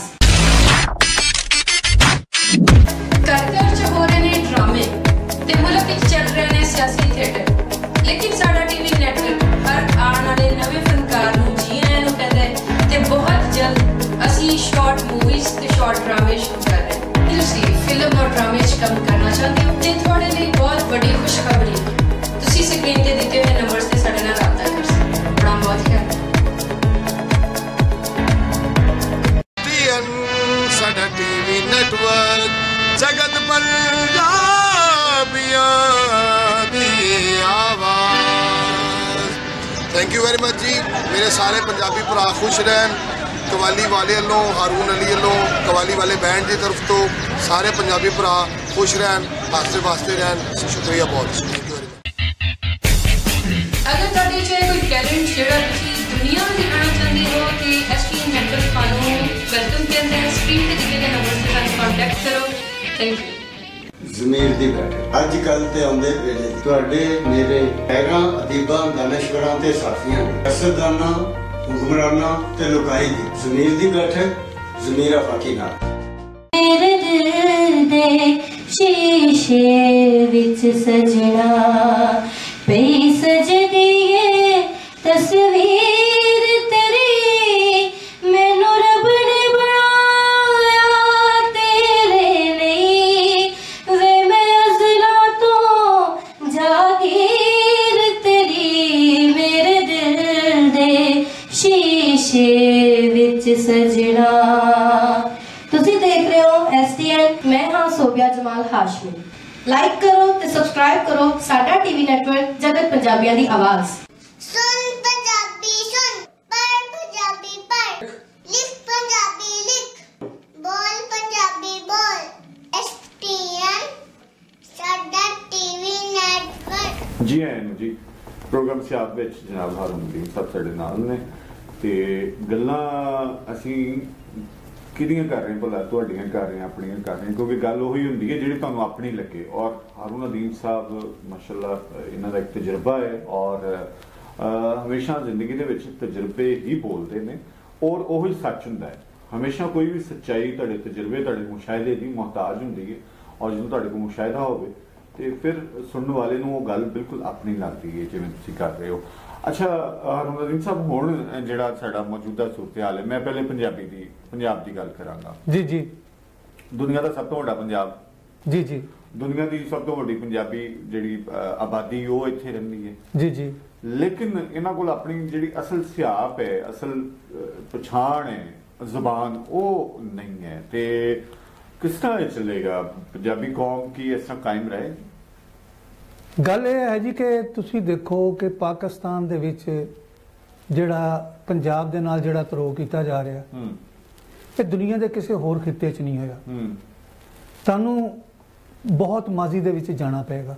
Speaker 4: ਘਰ ਘਰ ਚ ਹੋ ਰਹੇ ਨੇ ਡਰਾਮੇ ਤੇ ਮੁਲਕ ਵਿੱਚ ਚੱਲ ਰਹੇ ਨੇ ਸਿਆਸੀ ਥੀਏਟਰ, ਲੇਕਿਨ ਸਾਡਾ ਟੀਵੀ ਨੈਟਵਰਕ ਹਰ ਆਉਣ ਵਾਲੇ ਨਵੇਂ ਫਨਕਾਰ ਨੂੰ ਜੀ ਆਇਆਂ ਨੂੰ ਕਹਿੰਦਾ ਹੈ ਤੇ ਬਹੁਤ ਜਲਦ ਅਸੀਂ ਸ਼ਾਰਟ ਮੂਵੀਜ਼ ਤੇ ਸ਼ਾਰਟ ਡਰਾਮੇ ਸ਼ੁਰੂ ਕਰ ਰਹੇ ਹਾਂ। ਕੀ ਤੁਸੀਂ ਫਿਲਮ ਔਰ ਡਰਾਮੇ 'ਚ ਕੰਮ ਕਰਨਾ ਚਾਹੁੰਦੇ ਹੋ ਤੇ ਤੁਹਾਡੇ ਲਈ ਬਹੁਤ ਵੱਡੀ ਖੁਸ਼ਖਬਰੀ, ਤੁਸੀਂ ਸਕਰੀਨ ਤੇ ਦਿੱਤੇ ਹੋਏ ਨੰਬਰ ਤੇ ਸਾਡੇ ਨਾਲ ਰਾਬਤਾ ਕਰ ਸਕਦੇ ਹੋ। ਬੜਾ ਬਹੁਤ ਖਿਆਲ
Speaker 5: ਸਾਡਾ ਟੀਵੀ ਨੈਟਵਰਕ, ਜਗਤ ਪੰਜਾਬੀਆਂ ਦੀ ਆਵਾਜ਼। ਥੈਂਕ ਯੂ ਵੈਰੀ ਮਚ ਜੀ। ਮੇਰੇ ਸਾਰੇ ਪੰਜਾਬੀ ਭਰਾ ਖੁਸ਼ ਰਹਿਣ। ਕਵਾਲੀ ਵਾਲੇ ਵੱਲੋਂ, ਹਾਰੂਨ ਅਲੀ ਵੱਲੋਂ, ਕਵਾਲੀ ਵਾਲੇ ਬੈਂਡ ਦੀ ਤਰਫ ਤੋਂ ਸਾਰੇ ਪੰਜਾਬੀ ਭਰਾ ਖੁਸ਼ ਰਹਿਣ, ਹਾਸੇ ਵਾਸਤੇ ਰਹਿਣ। ਸ਼ੁਕਰੀਆ ਬਹੁਤ। Thank you very much.
Speaker 4: ਅਗਰ ਤੁਹਾਡੇ 'ਚ ਕੋਈ ਟੈਲੈਂਟ ਜਿਹੜਾ ਤੁਸੀਂ ਦੁਨੀਆ ਨੂੰ ਦਿਖਾਣਾ ਚਾਹੁੰਦੇ ਹੋ ਤੇ ਐਸਟੀਐਨ ਨੈਟਵਰਕ ਤੁਹਾਨੂੰ ਵੈਲਕਮ ਕਹਿੰਦਾ ਹੈ। ਸਕਰੀਨ ਤੇ ਦਿੱਤੇ ਗਏ ਨੰਬਰ ਤੇ ਸਾਨੂੰ ਕੰਟੈਕਟ ਕਰੋ। Thank you.
Speaker 7: ਜ਼ਮੀਰ ਦੀ ਬੈਠਕ ਅੱਜ ਕੱਲ ਤੇ ਆਉਂਦੇ ਵੇਲੇ ਤੁਹਾਡੇ ਮੇਰੇ ਪੈਰਾਂ ਅਦੀਬਾਂ ਦਾਨਸ਼ਵਰਾਂ ਤੇ ਸਾਥੀਆਂ ਨੇ ਅਸਦਾਨਾ ਹੁਕਮਰਾਨਾਂ ਤੇ ਲੁਕਾਈ ਦੀ ਜ਼ਮੀਰ ਦੀ ਬੈਠਕ ਜ਼ਮੀਰ ਆਫਾਕੀ ਨਾਲ
Speaker 6: ਮੇਰੇ ਦਿਲ ਦੇ ਸ਼ੀਸ਼ੇ ਵਿੱਚ ਸਜਣਾ ਪਈ ਸਜਦੀ ਏ ਤਸਵੀਰ ਤੇਰੀ ਮੈਨੂੰ ਰੱਬ ਨੇ ਬਣਾਇਆ ਤੇਰੇ ਲਈ ਵੇ ਮੈਂ ਅਜ਼ਲਾਂ ਤੋਂ ਜਾਗੀਰ ਤੇਰੀ ਮੇਰੇ ਦਿਲ ਦੇ ਸ਼ੀਸ਼ੇ ਵਿੱਚ ਸਜਣਾ। ਤੁਸੀਂ ਦੇਖ ਰਹੇ ਹੋ ਐਸ ਟੀ ਐਨ। ਮੈਂ ਹਾਂ ਸੋਬਿਆ ਜਮਾਲ ਹਾਸ਼ਮੀ। ਲਾਈਕ ਕਰੋ ਤੇ ਸਬਸਕ੍ਰਾਈਬ ਕਰੋ ਸਾਡਾ ਟੀਵੀ ਨੈਟਵਰਕ ਜਗਤ ਪੰਜਾਬੀਆਂ ਦੀ ਆਵਾਜ਼।
Speaker 8: ਸੁਣ ਪੰਜਾਬੀ ਸੁਣ, ਪੜ੍ਹ ਪੰਜਾਬੀ ਪੜ੍ਹ, ਲਿਖ ਪੰਜਾਬੀ ਲਿਖ, ਬੋਲ ਪੰਜਾਬੀ ਬੋਲ। ਐਸ ਟੀ ਐਨ ਸਾਡਾ ਟੀਵੀ ਨੈਟਵਰਕ।
Speaker 2: ਜੀ ਆਇਆਂ ਨੂੰ ਜੀ ਪ੍ਰੋਗਰਾਮ ਸਿਆਬ ਵਿੱਚ ਜਨਾਬ ਹਾਰੂਨ ਅਲੀਮ ਸਾਹਿਬ ਸਾਡੇ ਨਾਲ ਨੇ ਤੇ ਗੱਲਾਂ ਅਸੀਂ ਕਿਹਦੀਆਂ ਕਰ ਰਹੇ ਭਲਾ ਤੁਹਾਡੀਆਂ ਕਰ ਰਹੇ ਆਪਣੀਆਂ ਕਰ ਰਹੇ ਕਿਉਂਕਿ ਗੱਲ ਉਹੀ ਹੁੰਦੀ ਹੈ ਜਿਹੜੀ ਤੁਹਾਨੂੰ ਆਪਣੀ ਲੱਗੇ। ਔਰ ਹਾਰੂਨ ਅਲੀਮ ਸਾਹਿਬ ਮਾਸ਼ਾਅੱਲਾ ਇਹਨਾਂ ਦਾ ਇੱਕ ਤਜਰਬਾ ਹੈ ਔਰ ਹਮੇਸ਼ਾ ਜ਼ਿੰਦਗੀ ਦੇ ਵਿੱਚ ਤਜਰਬੇ ਹੀ ਬੋਲਦੇ ਨੇ ਔਰ ਉਹ ਹੀ ਸੱਚ ਹੁੰਦਾ ਹੈ। ਹਮੇਸ਼ਾ ਕੋਈ ਵੀ ਸੱਚਾਈ ਤੁਹਾਡੇ ਤਜਰਬੇ ਤੁਹਾਡੇ ਮੁਸ਼ਾਹਿਦੇ ਦੀ ਮੁਹਤਾਜ ਹੁੰਦੀ ਹੈ ਔਰ ਜਦੋਂ ਤੁਹਾਡੇ ਕੋਲ ਮੁਸ਼ਾਹਿਦਾ ਹੋਵੇ ਤੇ ਫਿਰ ਸੁਣਨ ਵਾਲੇ ਨੂੰ ਉਹ ਗੱਲ ਬਿਲਕੁਲ ਆਪਣੀ ਲੱਗਦੀ ਹੈ ਜਿਵੇਂ ਤੁਸੀਂ ਕਰ ਰਹੇ ਹੋ। ਅੱਛਾ ਹਾਰੂਨ ਅਲੀਮ ਸਾਹਿਬ ਹੁਣ ਜਿਹੜਾ ਸਾਡਾ ਮੌਜੂਦਾ ਸੂਰਤ ਹਾਲ ਹੈ ਮੈਂ ਪਹਿਲੇ ਪੰਜਾਬੀ ਦੀ ਪੰਜਾਬ ਦੀ ਗੱਲ ਕਰਾਂਗਾ।
Speaker 3: ਜੀ ਜੀ
Speaker 2: ਦੁਨੀਆ ਦਾ ਸਭ ਤੋਂ ਵੱਡਾ ਪੰਜਾਬ
Speaker 3: ਜੀ ਜੀ
Speaker 2: ਦੁਨੀਆ ਦੀ ਸਭ ਤੋਂ ਵੱਡੀ ਪੰਜਾਬੀ ਜਿਹੜੀ ਆਬਾਦੀ ਉਹ ਇੱਥੇ ਰਹਿੰਦੀ ਹੈ
Speaker 3: ਜੀ ਜੀ
Speaker 2: ਲੇਕਿਨ ਇਹਨਾਂ ਕੋਲ ਆਪਣੀ ਜਿਹੜੀ ਅਸਲ ਸਿਆਪ ਹੈ ਅਸਲ ਪਛਾਣ ਹੈ ਜ਼ਬਾਨ ਉਹ ਨਹੀਂ ਹੈ ਤੇ ਕਿਸ ਤਰ੍ਹਾਂ ਇਹ ਚੱਲੇਗਾ ਪੰਜਾਬੀ ਕੌਮ ਕੀ ਇਸ ਤਰ੍ਹਾਂ ਕਾਇਮ ਰਹੇ।
Speaker 3: ਗੱਲ ਇਹ ਹੈ ਜੀ ਕਿ ਤੁਸੀਂ ਦੇਖੋ ਕਿ ਪਾਕਿਸਤਾਨ ਦੇ ਵਿੱਚ ਜਿਹੜਾ ਪੰਜਾਬ ਦੇ ਨਾਲ ਜਿਹੜਾ ਤਰੋਹ ਕੀਤਾ ਜਾ ਰਿਹਾ ਇਹ ਦੁਨੀਆ ਦੇ ਕਿਸੇ ਹੋਰ ਖਿੱਤੇ 'ਚ ਨਹੀਂ ਹੋਇਆ। ਤੁਹਾਨੂੰ ਬਹੁਤ ਮਾਜ਼ੀ ਦੇ ਵਿੱਚ ਜਾਣਾ ਪਏਗਾ।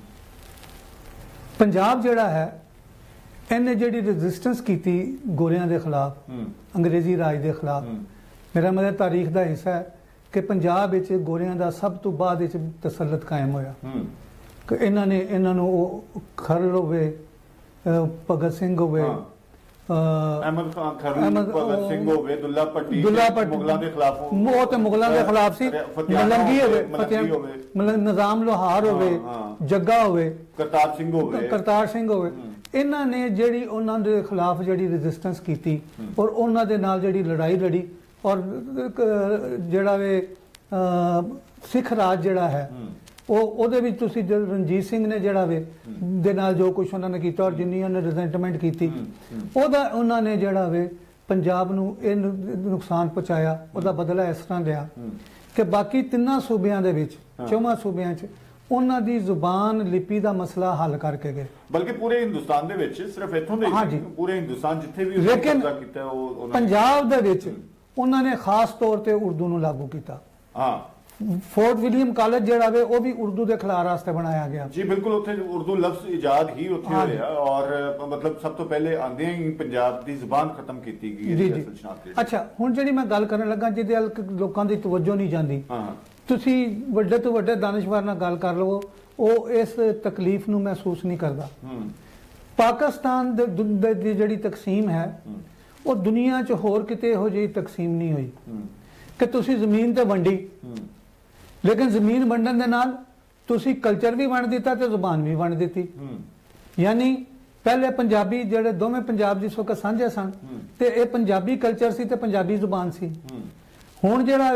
Speaker 3: ਪੰਜਾਬ ਜਿਹੜਾ ਹੈ ਇਹਨੇ ਜਿਹੜੀ ਰੈਜ਼ਿਸਟੈਂਸ ਕੀਤੀ ਗੋਰਿਆਂ ਦੇ ਖਿਲਾਫ ਅੰਗਰੇਜ਼ੀ ਰਾਜ ਦੇ ਖਿਲਾਫ ਮੇਰਾ ਮਤਲਬ ਤਾਰੀਖ ਦਾ ਹਿੱਸਾ ਹੈ ਕਿ ਪੰਜਾਬ ਵਿੱਚ ਗੋਰਿਆਂ ਦਾ ਸਭ ਤੋਂ ਬਾਅਦ ਵਿੱਚ ਤਸੱਲਤ ਕਾਇਮ ਹੋਇਆ ਕਿ ਇਹਨਾਂ ਨੇ ਇਹਨਾਂ ਨੂੰ ਉਹ ਖਰਲ ਹੋਵੇ ਭਗਤ ਸਿੰਘ ਹੋਵੇ
Speaker 2: ਅਹਿਮਦ ਖਾਨ ਖਰਲ ਭਗਤ ਸਿੰਘ ਹੋਵੇ ਦੁੱਲਾ ਭੱਟੀ
Speaker 3: ਦੁੱਲਾ ਭੱਟੀ
Speaker 2: ਮੁਗਲਾਂ ਦੇ ਖਿਲਾਫ
Speaker 3: ਉਹ ਤੇ ਮੁਗਲਾਂ ਦੇ ਖਿਲਾਫ ਸੀ ਮਲੰਗੀ ਹੋਵੇ ਮਤਲਬ ਨਿਜ਼ਾਮ ਲੋਹਾਰ ਹੋਵੇ ਜੱਗਾ ਹੋਵੇ ਕਰਤਾਰ ਸਿੰਘ ਹੋਵੇ ਕਰਤਾਰ ਸਿੰਘ ਹੋਵੇ ਇਹਨਾਂ ਨੇ ਜਿਹੜੀ ਉਹਨਾਂ ਦੇ ਖਿਲਾਫ ਜਿਹੜੀ ਰੈਜ਼ਿਸਟੈਂਸ ਕੀਤੀ ਔਰ ਉਹਨਾਂ ਦੇ ਨਾਲ ਜਿਹੜੀ ਲੜਾਈ ਲੜੀ ਔਰ ਜਿਹੜਾ ਵੇ ਸਿੱਖ ਰਾਜ ਜਿਹੜਾ ਹੈ ਉਹ ਉਹਦੇ ਵਿੱਚ ਤੁਸੀਂ ਰਣਜੀਤ ਸਿੰਘ ਨੇ ਜਿਹੜਾ ਵੇ ਦੇ ਨਾਲ ਜੋ ਕੁਝ ਉਹਨਾਂ ਨੇ ਕੀਤਾ ਔਰ ਜਿੰਨੀ ਉਹਨਾਂ ਨੇ ਰਿਜ਼ੈਂਟਮੈਂਟ ਕੀਤੀ ਉਹਦਾ ਉਹਨਾਂ ਨੇ ਜਿਹੜਾ ਵੇ ਪੰਜਾਬ ਨੂੰ ਇਹ ਨੁਕਸਾਨ ਪਹੁੰਚਾਇਆ ਉਹਦਾ ਬਦਲਾ ਇਸ ਤਰ੍ਹਾਂ ਲਿਆ ਕਿ ਬਾਕੀ ਤਿੰਨਾਂ ਸੂਬਿਆਂ ਦੇ ਵਿੱਚ ਚੌਵਾਂ ਸੂਬਿਆਂ 'ਚ ਉਹਨਾਂ ਦੀ ਜ਼ੁਬਾਨ ਲਿਪੀ ਦਾ ਮਸਲਾ ਹੱਲ ਕਰਕੇ ਗਏ ਬਲਕਿ ਪੂਰੇ ਹਿੰਦੁਸਤਾਨ ਦੇ ਵਿੱਚ ਸਿਰਫ ਇੱਥੋਂ ਦੇ ਪੂਰੇ ਹਿੰਦੁਸਤਾਨ ਜਿੱਥੇ ਵੀ ਕਬਜ਼ਾ ਕੀਤਾ ਉਹ ਪੰਜਾਬ ਦੇ ਵਿੱਚ ਉਹਨਾਂ ਨੇ ਖਾਸ ਤੌਰ ਤੇ ਉਰਦੂ ਨੂੰ ਲਾਗੂ ਕੀਤਾ। ਹਾਂ ਫੋਰਟ ਵਿਲੀਅਮ ਕਾਲਜ ਜਿਹੜਾ ਵੇ ਉਹ ਵੀ ਉਰਦੂ ਦੇ ਖਿਲਾਫ ਵਾਸਤੇ ਬਣਾਇਆ ਗਿਆ ਜੀ ਬਿਲਕੁਲ ਉੱਥੇ ਉਰਦੂ ਲਫ਼ਜ਼ ਇਜਾਦ ਹੀ ਉੱਥੇ ਹੋਇਆ ਔਰ ਮਤਲਬ ਸਭ ਤੋਂ ਪਹਿਲੇ ਆਂਦਿਆਂ ਹੀ ਪੰਜਾਬ ਦੀ ਜ਼ੁਬਾਨ ਖਤਮ ਕੀਤੀ ਗਈ ਜੀ ਜੀ। ਅੱਛਾ ਹੁਣ ਜਿਹੜੀ ਮੈਂ ਗੱਲ ਕਰਨ ਲੱਗਾ ਜਿਹਦੇ ਵੱਲ ਲੋਕਾਂ ਦੀ ਤਵੱਜੋ ਨਹੀਂ ਜਾਂਦੀ ਤੁਸੀਂ ਵੱਡੇ ਤੋਂ ਵੱਡੇ ਦਾਨਸ਼ਵਰ ਨਾਲ ਗੱਲ ਕਰ ਲਵੋ ਉਹ ਇਸ ਤਕਲੀਫ ਨੂੰ ਮਹਿਸੂਸ ਨਹੀਂ ਕਰਦਾ। ਪਾਕਿਸਤਾਨ ਦੀ ਜਿਹੜੀ ਤਕਸੀਮ ਹੈ ਉਹ ਦੁਨੀਆ 'ਚ ਹੋਰ ਕਿਤੇ ਇਹੋ ਜਿਹੀ ਤਕਸੀਮ ਨਹੀਂ ਹੋਈ ਕਿ ਤੁਸੀਂ ਜ਼ਮੀਨ ਤੇ ਵੰਡੀ ਲੇਕਿਨ ਜ਼ਮੀਨ ਵੰਡਣ ਦੇ ਨਾਲ ਤੁਸੀਂ ਕਲਚਰ ਵੀ ਵੰਡ ਦਿੱਤਾ ਤੇ ਜ਼ੁਬਾਨ ਵੀ ਵੰਡ ਦਿੱਤੀ। ਯਾਨੀ ਪਹਿਲੇ ਪੰਜਾਬੀ ਜਿਹੜੇ ਦੋਵੇਂ ਪੰਜਾਬ ਜਿਸ ਵਕਤ ਸਾਂਝੇ ਸਨ ਤੇ ਇਹ ਪੰਜਾਬੀ ਕਲਚਰ ਸੀ ਤੇ ਪੰਜਾਬੀ ਜ਼ੁਬਾਨ ਸੀ। ਹੁਣ ਜਿਹੜਾ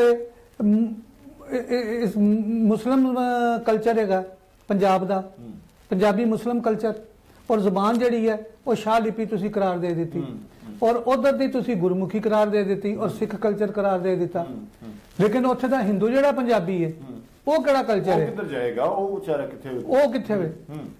Speaker 3: ਇਹ ਮੁਸਲਿਮ ਕਲਚਰ ਹੈਗਾ ਪੰਜਾਬ ਦਾ ਪੰਜਾਬੀ ਮੁਸਲਿਮ ਕਲਚਰ ਔਰ ਜ਼ੁਬਾਨ ਜਿਹੜੀ ਹੈ ਉਹ ਸ਼ਾਹ ਲਿਪੀ ਤੁਸੀਂ ਕਰਾਰ ਦੇ ਦਿੱਤੀ ਔਰ ਉਧਰ ਦੀ ਤੁਸੀਂ ਗੁਰਮੁਖੀ ਕਰਾਰ ਦੇ ਦਿੱਤੀ ਔਰ ਸਿੱਖ ਕਲਚਰ ਕਰਾਰ ਦੇ ਦਿੱਤਾ ਲੇਕਿਨ ਉੱਥੇ ਦਾ ਹਿੰਦੂ ਜਿਹੜਾ ਪੰਜਾਬੀ ਹੈ ਉਹ ਕਿਹੜਾ ਕਲਚਰ ਹੈ ਕਿੱਧਰ ਜਾਏਗਾ ਉਹ ਵਿਚਾਰਾ ਕਿੱਥੇ ਉਹ ਕਿੱਥੇ ਹੋਵੇ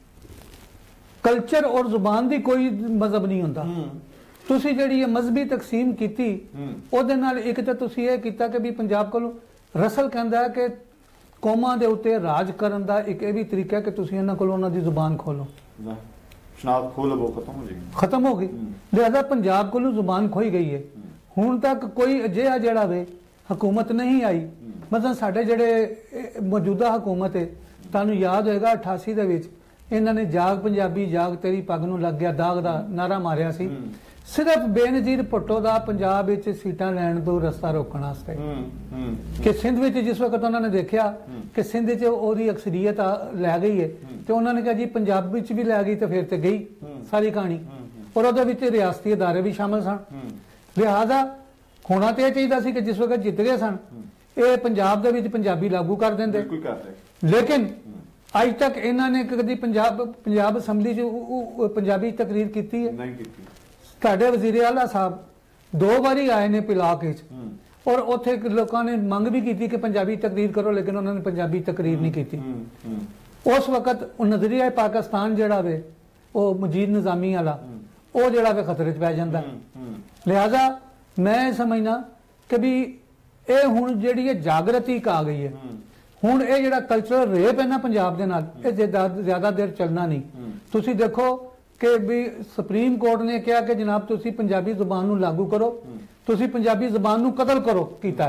Speaker 3: ਕਲਚਰ ਔਰ ਜ਼ੁਬਾਨ ਦੀ ਕੋਈ ਮਜ਼ਹਬ ਨਹੀਂ ਹੁੰਦਾ। ਤੁਸੀਂ ਜਿਹੜੀ ਇਹ ਮਜ਼ਹਬੀ ਤਕਸੀਮ ਕੀਤੀ ਉਹਦੇ ਨਾਲ ਇੱਕ ਤਾਂ ਤੁਸੀਂ ਇਹ ਕੀਤਾ ਕਿ ਵੀ ਪੰਜਾਬ ਕੋਲ ਰਸਲ ਕਹਿੰਦਾ ਹੈ ਕਿ ਕੌਮਾਂ ਦੇ ਉੱਤੇ ਰਾਜ ਕਰਨ ਦਾ ਇੱਕ ਇਹ ਵੀ ਤਰੀਕਾ ਕਿ ਤੁਸੀਂ ਇਹਨਾਂ ਕੋਲ ਉਹਨਾਂ ਦੀ ਜ਼ੁਬਾਨ ਖੋਲੋ
Speaker 2: ਸ਼ਨਾਖਤ ਖੋ ਲਵੋ ਖਤਮ ਹੋ ਜਾਏਗੀ
Speaker 3: ਖਤਮ ਹੋ ਗਈ। ਲਿਹਾਜ਼ਾ ਪੰਜਾਬ ਕੋਲੋਂ ਜ਼ੁਬਾਨ ਖੋਈ ਗਈ ਹੈ। ਹੁਣ ਤੱਕ ਕੋਈ ਅਜਿਹਾ ਜਿਹੜਾ ਵੇ ਹਕੂਮਤ ਨਹੀਂ ਆਈ, ਮਤਲਬ ਸਾਡੇ ਜਿਹੜੇ ਮੌਜੂਦਾ ਹਕੂਮਤ ਹੈ, ਤੁਹਾਨੂੰ ਯਾਦ ਹੋਏਗਾ ਅਠਾਸੀ ਦੇ ਵਿੱਚ ਇਹਨਾਂ ਨੇ ਜਾਗ ਪੰਜਾਬੀ ਜਾਗ ਤੇਰੀ ਪੱਗ ਨੂੰ ਲੱਗ ਗਿਆ ਦਾਗ ਦਾ ਨਾਰਾ ਮਾਰਿਆ ਸੀ, ਸਿਰਫ ਬੇਨਜ਼ੀਰ ਭੁੱਟੋ ਦਾ ਪੰਜਾਬ ਵਿੱਚ ਸੀਟਾਂ ਲੈਣ ਤੋਂ ਰਸਤਾ ਰੋਕਣ ਵਾਸਤੇ। ਕਿ ਸਿੰਧ ਵਿੱਚ ਜਿਸ ਵਕਤ ਉਹਨਾਂ ਨੇ ਦੇਖਿਆ ਕਿ ਸਿੰਧ 'ਚ ਉਹਦੀ ਅਕਸਰੀਅਤ ਲੈ ਗਈ ਹੈ ਤੇ ਉਹਨਾਂ ਨੇ ਕਿਹਾ ਜੀ ਪੰਜਾਬ ਵਿੱਚ ਵੀ ਲੈ ਗਈ ਤੇ ਫਿਰ ਤੇ ਗਈ ਸਾਰੀ ਕਹਾਣੀ। ਔਰ ਉਹਦੇ ਵਿੱਚ ਰਿਆਸਤੀ ਅਦਾਰੇ ਵੀ ਸ਼ਾਮਲ ਸਨ। ਲਿਹਾਜ਼ਾ ਹੋਣਾ ਤੇ ਇਹ ਚਾਹੀਦਾ ਸੀ ਕਿ ਜਿਸ ਵਕਤ ਜਿੱਤ ਗਏ ਸਨ ਇਹ ਪੰਜਾਬ ਦੇ ਵਿੱਚ ਪੰਜਾਬੀ ਲਾਗੂ ਕਰ ਦਿੰਦੇ, ਲੇਕਿਨ ਅੱਜ ਤੱਕ ਇਹਨਾਂ ਨੇ ਕਦੀ ਪੰਜਾਬ ਪੰਜਾਬ ਅਸੈਂਬਲੀ 'ਚ ਪੰਜਾਬੀ ਤਕਰੀਰ ਕੀਤੀ ਹੈ
Speaker 2: ਨਹੀਂ ਕੀਤੀ।
Speaker 3: ਸਾਡੇ ਵਜ਼ੀਰ ਆਲਾ ਸਾਹਿਬ ਦੋ ਵਾਰੀ ਆਏ ਨੇ ਪਿਲਾਕ ਵਿੱਚ ਔਰ ਉੱਥੇ ਲੋਕਾਂ ਨੇ ਮੰਗ ਵੀ ਕੀਤੀ ਕਿ ਪੰਜਾਬੀ ਤਕਰੀਰ ਕਰੋ, ਲੇਕਿਨ ਉਹਨਾਂ ਨੇ ਪੰਜਾਬੀ ਤਕਰੀਰ ਨਹੀਂ ਕੀਤੀ। ਉਸ ਵਕਤ ਉਹ ਨਜ਼ਰੀਆ ਪਾਕਿਸਤਾਨ ਜਿਹੜਾ ਵੇ ਉਹ ਮਜੀਦ ਨਿਜ਼ਾਮੀ ਵਾਲਾ ਉਹ ਜਿਹੜਾ ਵੇ ਖਤਰੇ 'ਚ ਪੈ ਜਾਂਦਾ। ਲਿਹਾਜ਼ਾ ਮੈਂ ਸਮਝਣਾ ਕਿ ਵੀ ਇਹ ਹੁਣ ਜਿਹੜੀ ਇਹ ਜਾਗਰਤੀ ਆ ਗਈ ਹੈ, ਹੁਣ ਇਹ ਜਿਹੜਾ ਕਲਚਰਲ ਰੇਪ ਹੈ ਨਾ ਪੰਜਾਬ ਦੇ ਨਾਲ, ਇਹ ਜ਼ਿਆਦਾ ਦੇਰ ਚੱਲਣਾ ਨਹੀਂ। ਤੁਸੀਂ ਦੇਖੋ ਕਿ ਵੀ ਸੁਪਰੀਮ ਕੋਰਟ ਨੇ ਕਿਹਾ ਕਿ ਜਨਾਬ ਤੁਸੀਂ ਪੰਜਾਬੀ ਜ਼ੁਬਾਨ ਨੂੰ ਲਾਗੂ ਕਰੋ, ਤੁਸੀਂ ਪੰਜਾਬੀ ਜ਼ੁਬਾਨ ਨੂੰ ਕਤਲ ਕਰੋ ਕੀਤਾ।